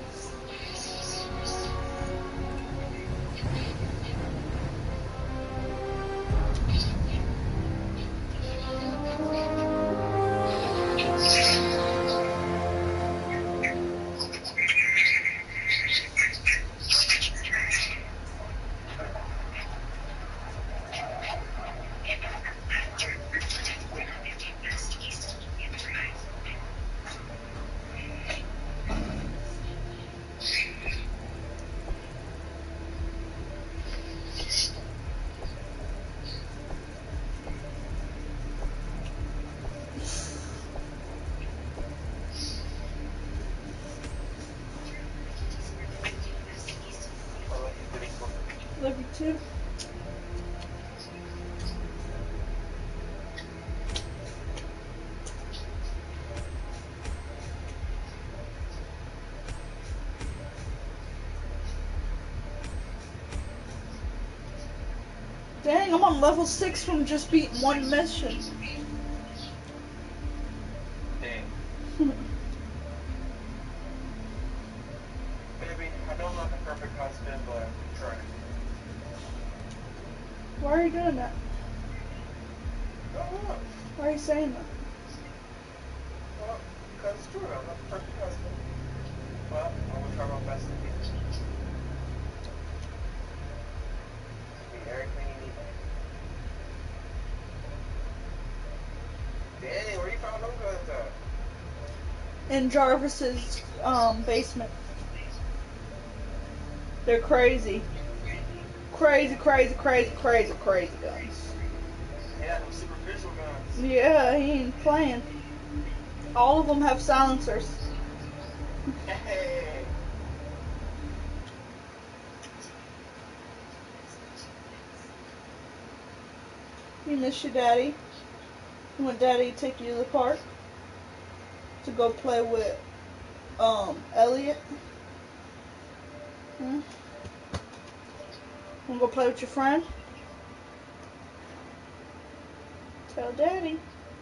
Love you too. Dang, I'm on level six from just beating one mission. Dang. Baby, I know I'm not the perfect husband, but I'm trying. Why are you doing that? what? Why are you saying that? Well, because it's true. I'm not the perfect husband. But I will try my best to be. To be everything you need. Dang, where you found them guns at? In Jarvis's um basement. They're crazy. Crazy, crazy, crazy, crazy, crazy guns. Yeah, them superficial guns. Yeah, he ain't playing. All of them have silencers. Hey. You miss your daddy? You want daddy to take you to the park? To go play with um Elliot? Hmm? Wanna go play with your friend? Tell daddy.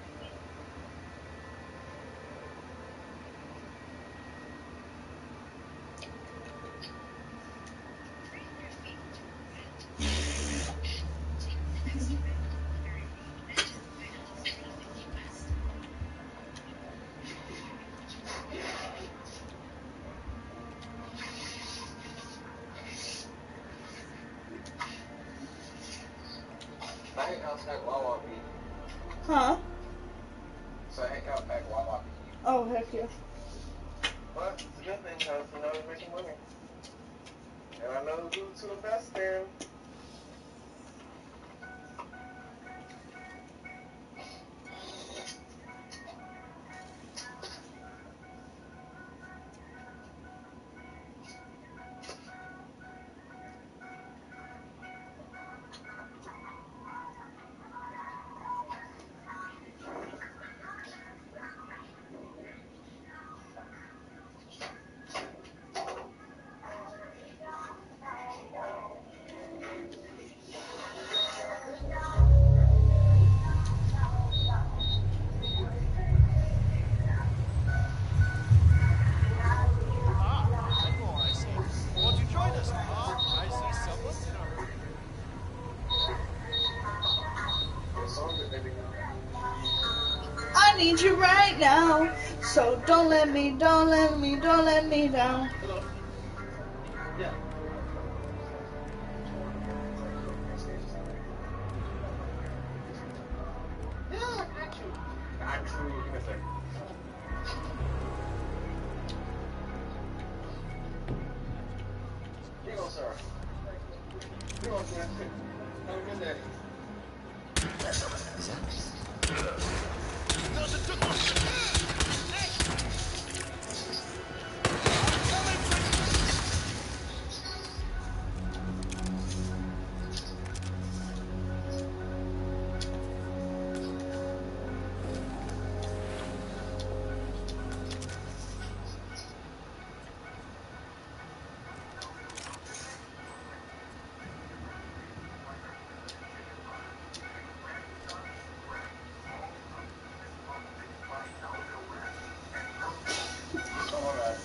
I hate how snack Wawa be. Huh? So I hate how pack Wawa be. Oh, heck yeah. But it's a good thing because you know they're making money. And I know who to invest in. Ah, ten more, I see. Won't you join us? Ah, I see someone's in a hurry. What song did they begin? I need you right now. So don't let me, don't let me, don't let me down. Hello. Yeah. Yeah, I got you. Got you. Give me a second. Here you go, sir. Here you go, sir. Have a good day. Oh, my bad.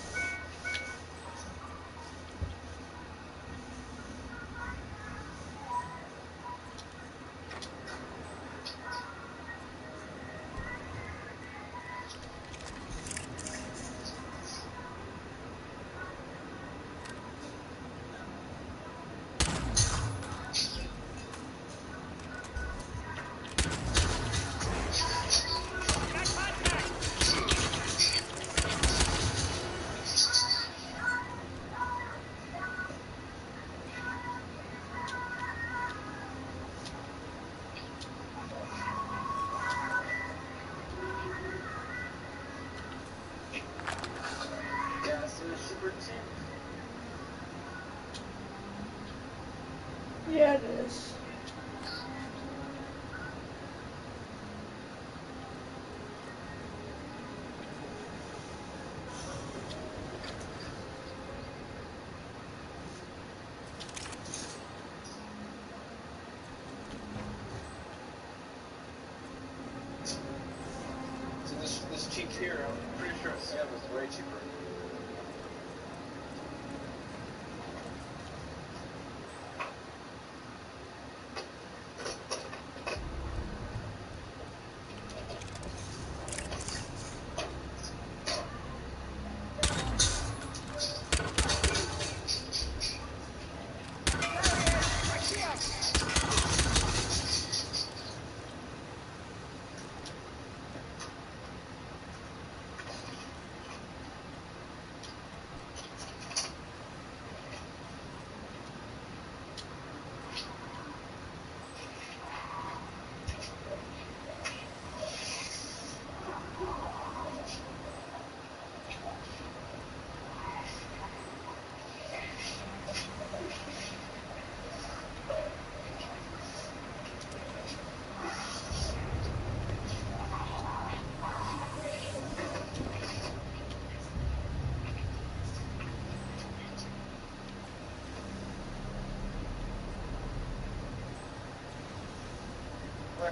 Gas is super cheap. Yeah, it is. So this this cheap here, I'm pretty sure Sam is way cheaper.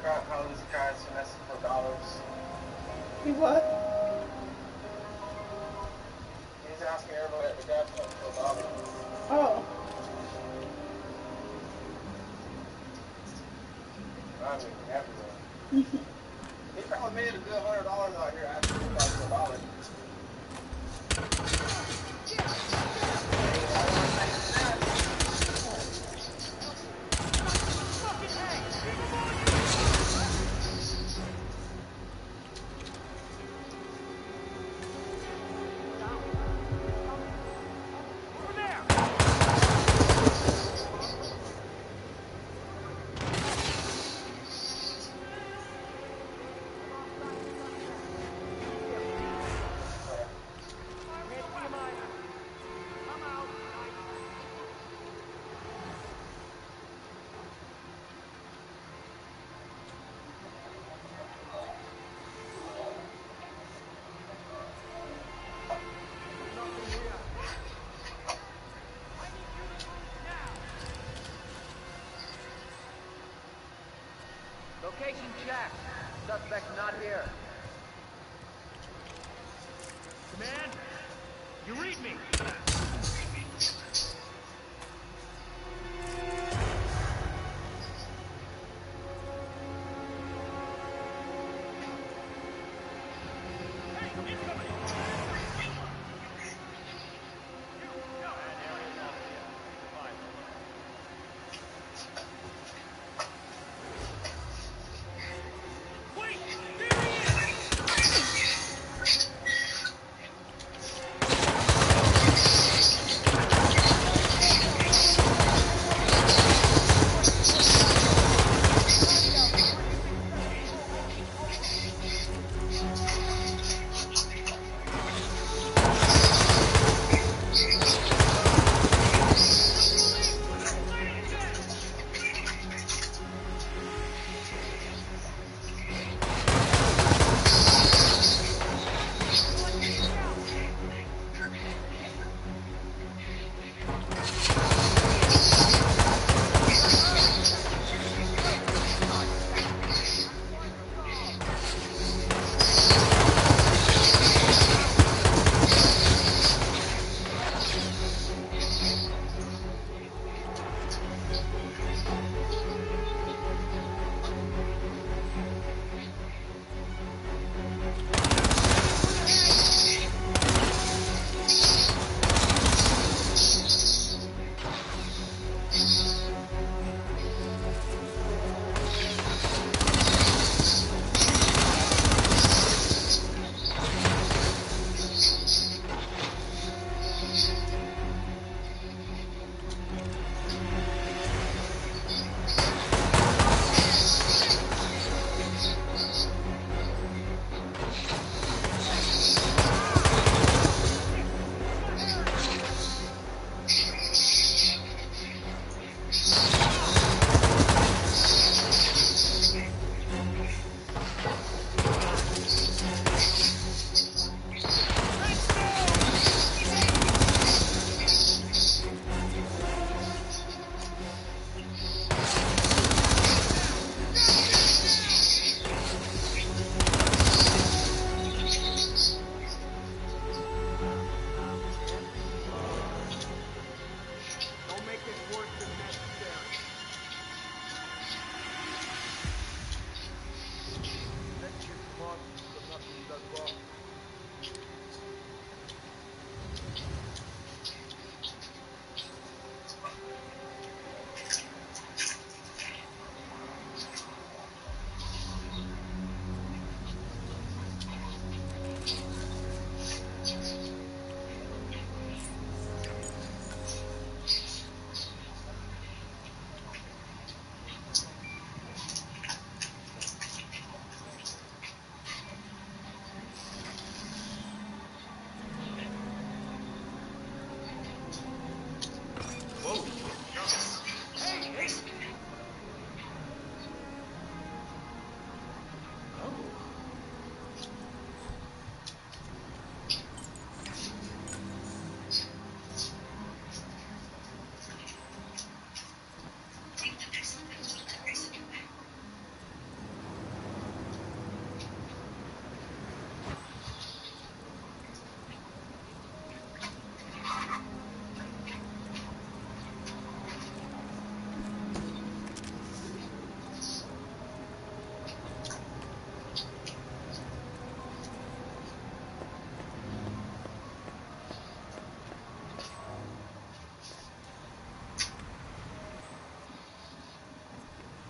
out how this guy's finessing for dollars. He what? He's asking everybody at the gas pump for a dollar. Oh. I mean, everywhere. He probably made a good hundred dollars out here asking everybody for a dollar. Location checked. Suspect not here. Command, you read me.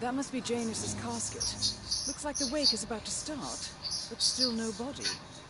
That must be Janus's casket. Looks like the wake is about to start, but still no body.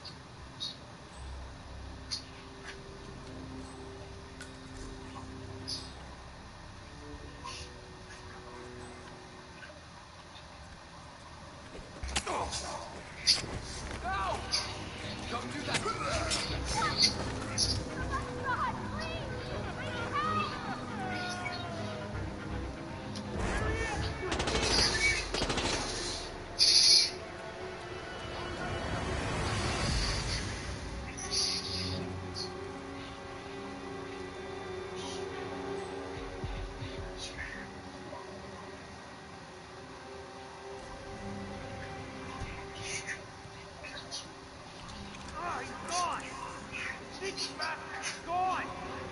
Ah, he's gone! This bastard's gone!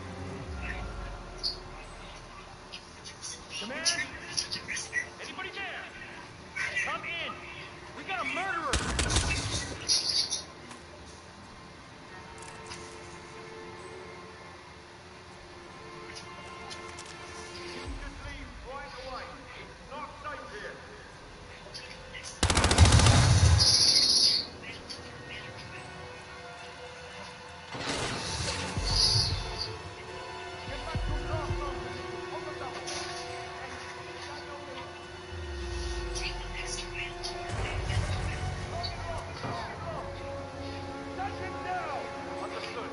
Command? Anybody there? Come in! We got a murderer! You can just leave right away. It's not safe here. Get back to your car, soldiers. On the double. Take him down! Understood.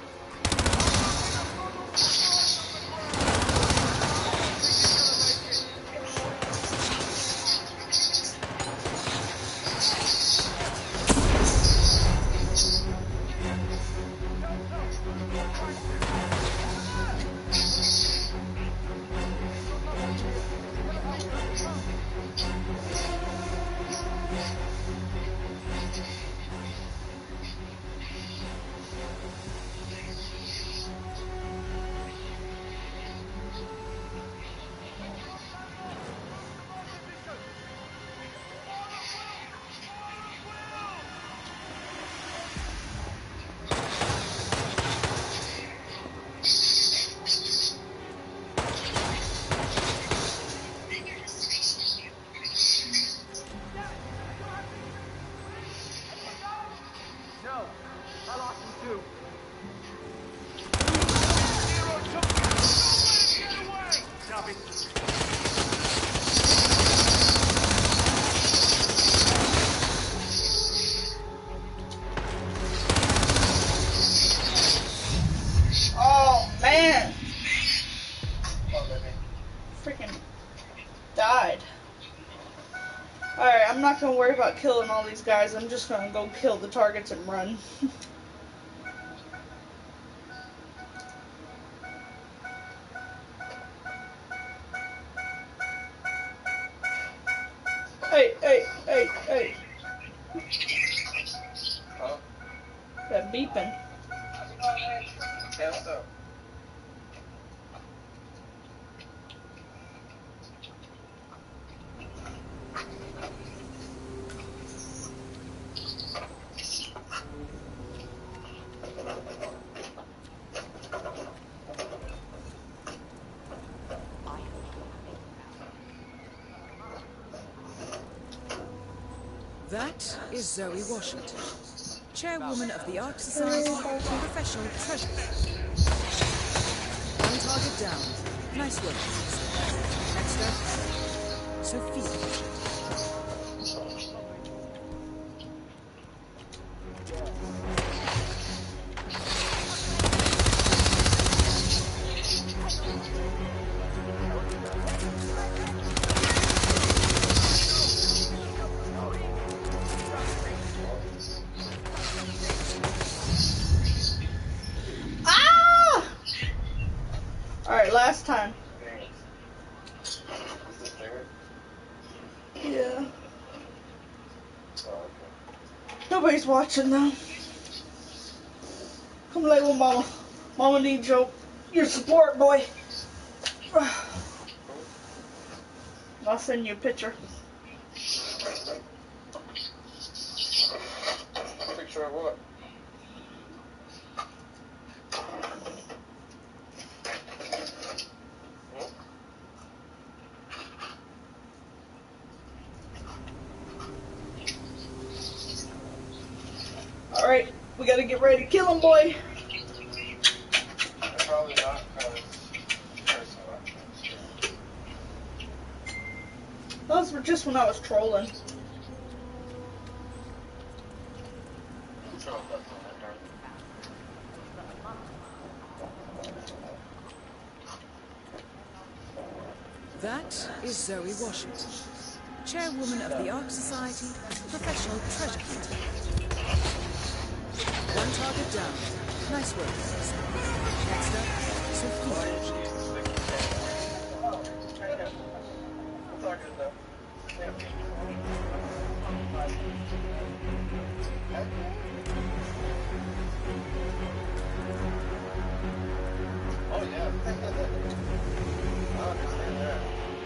No, I lost him too. Zero took him. Get away! Stop it. Oh man, Oh, baby. freaking died. Alright, I'm not gonna worry about killing all these guys. I'm just gonna go kill the targets and run. Hey, hey, hey, hey. Huh? That beeping. Yeah, so. That is Zoe Washington, chairwoman of the Ark Society, professional treasure. One target down. Nice work. Next up, Sophia Washington. Ah! Alright, last time. Is this bigger? Yeah. Oh, okay. Nobody's watching though. Come lay with mama. Mama needs your, your support, boy. I'll send you a picture. Picture of what? Hmm? Alright, we gotta get ready to kill him, boy. Probably not, because there's so much. Those were just when I was trolling. That is Zoe Washington, chairwoman of the Ark Society, professional treasure hunter. One target down. Nice work, guys. Next up, Sophia. It's all good, though. Oh, yeah. I understand that.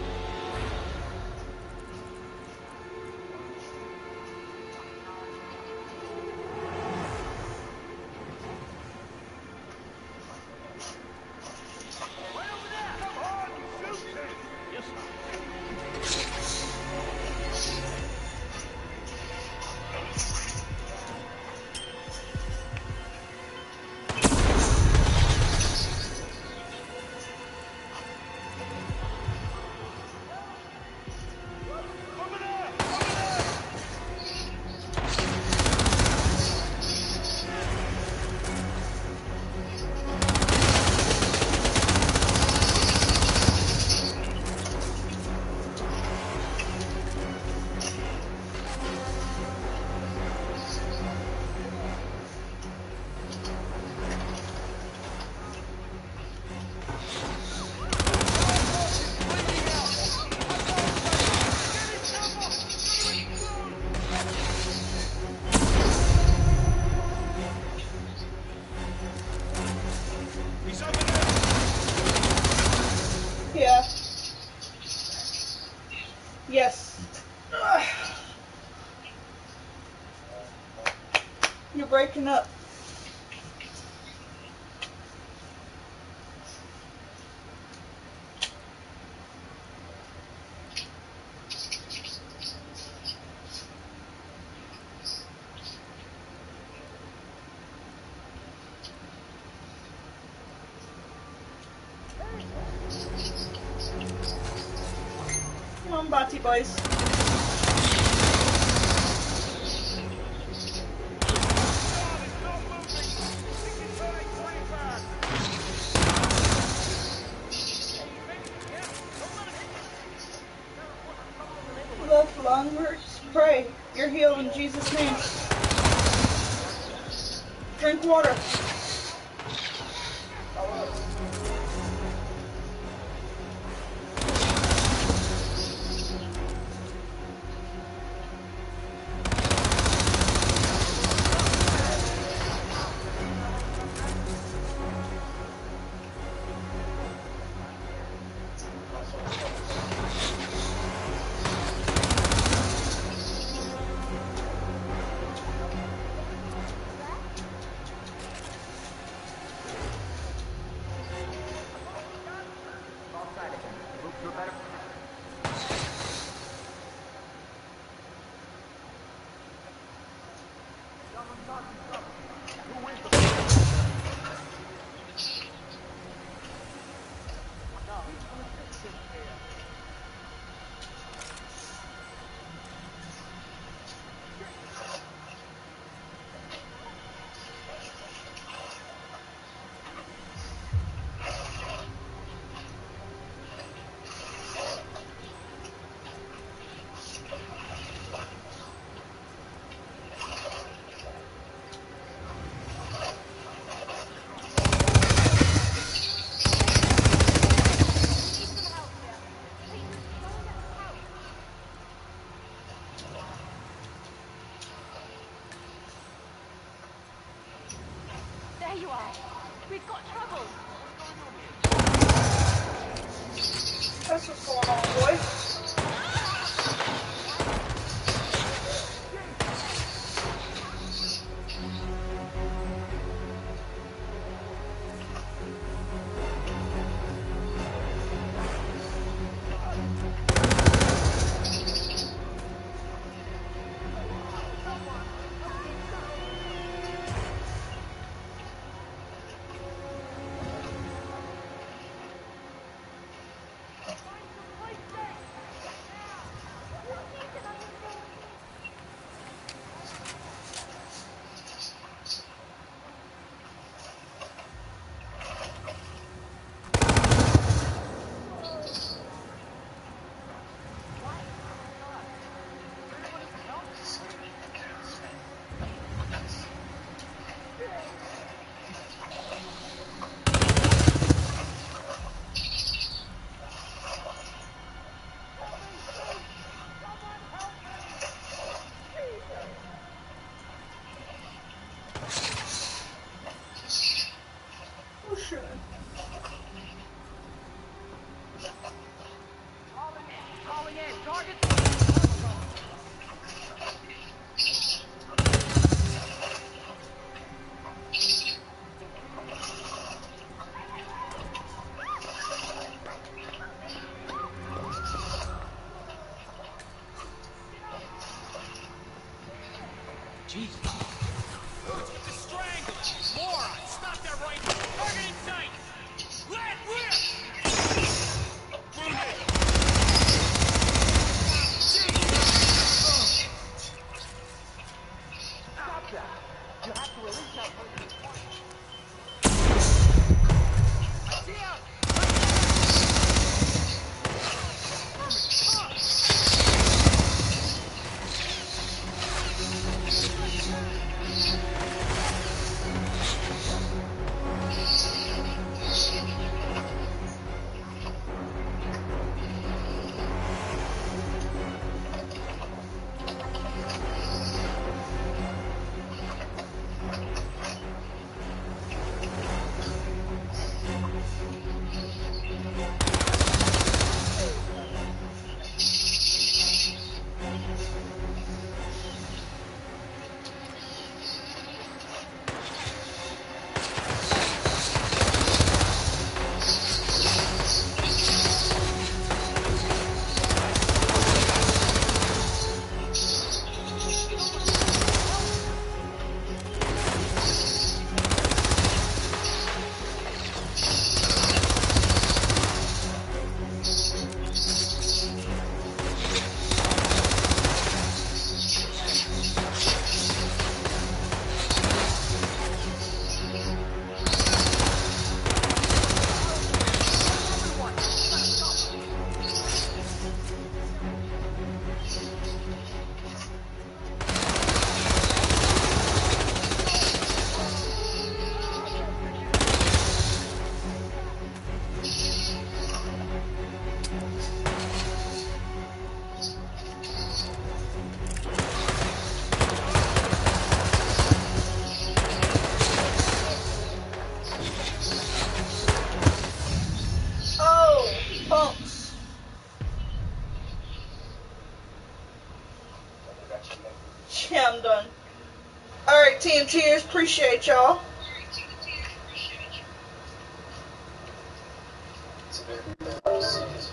Yeah. Yes. Ugh. You're breaking up. Come on, Bati boys. Love longers, pray. You're healed in Jesus' name. Drink water. There you are. We've got trouble. That's what's going on, boy. Jesus. Let's get the strangle. Moron, stop that right now. Target in sight. Let rip. Wounded. Stop that. You have to release that person. Idea. Punks. Yeah, I'm done. Alright, team, cheers. Appreciate y'all. It's a bit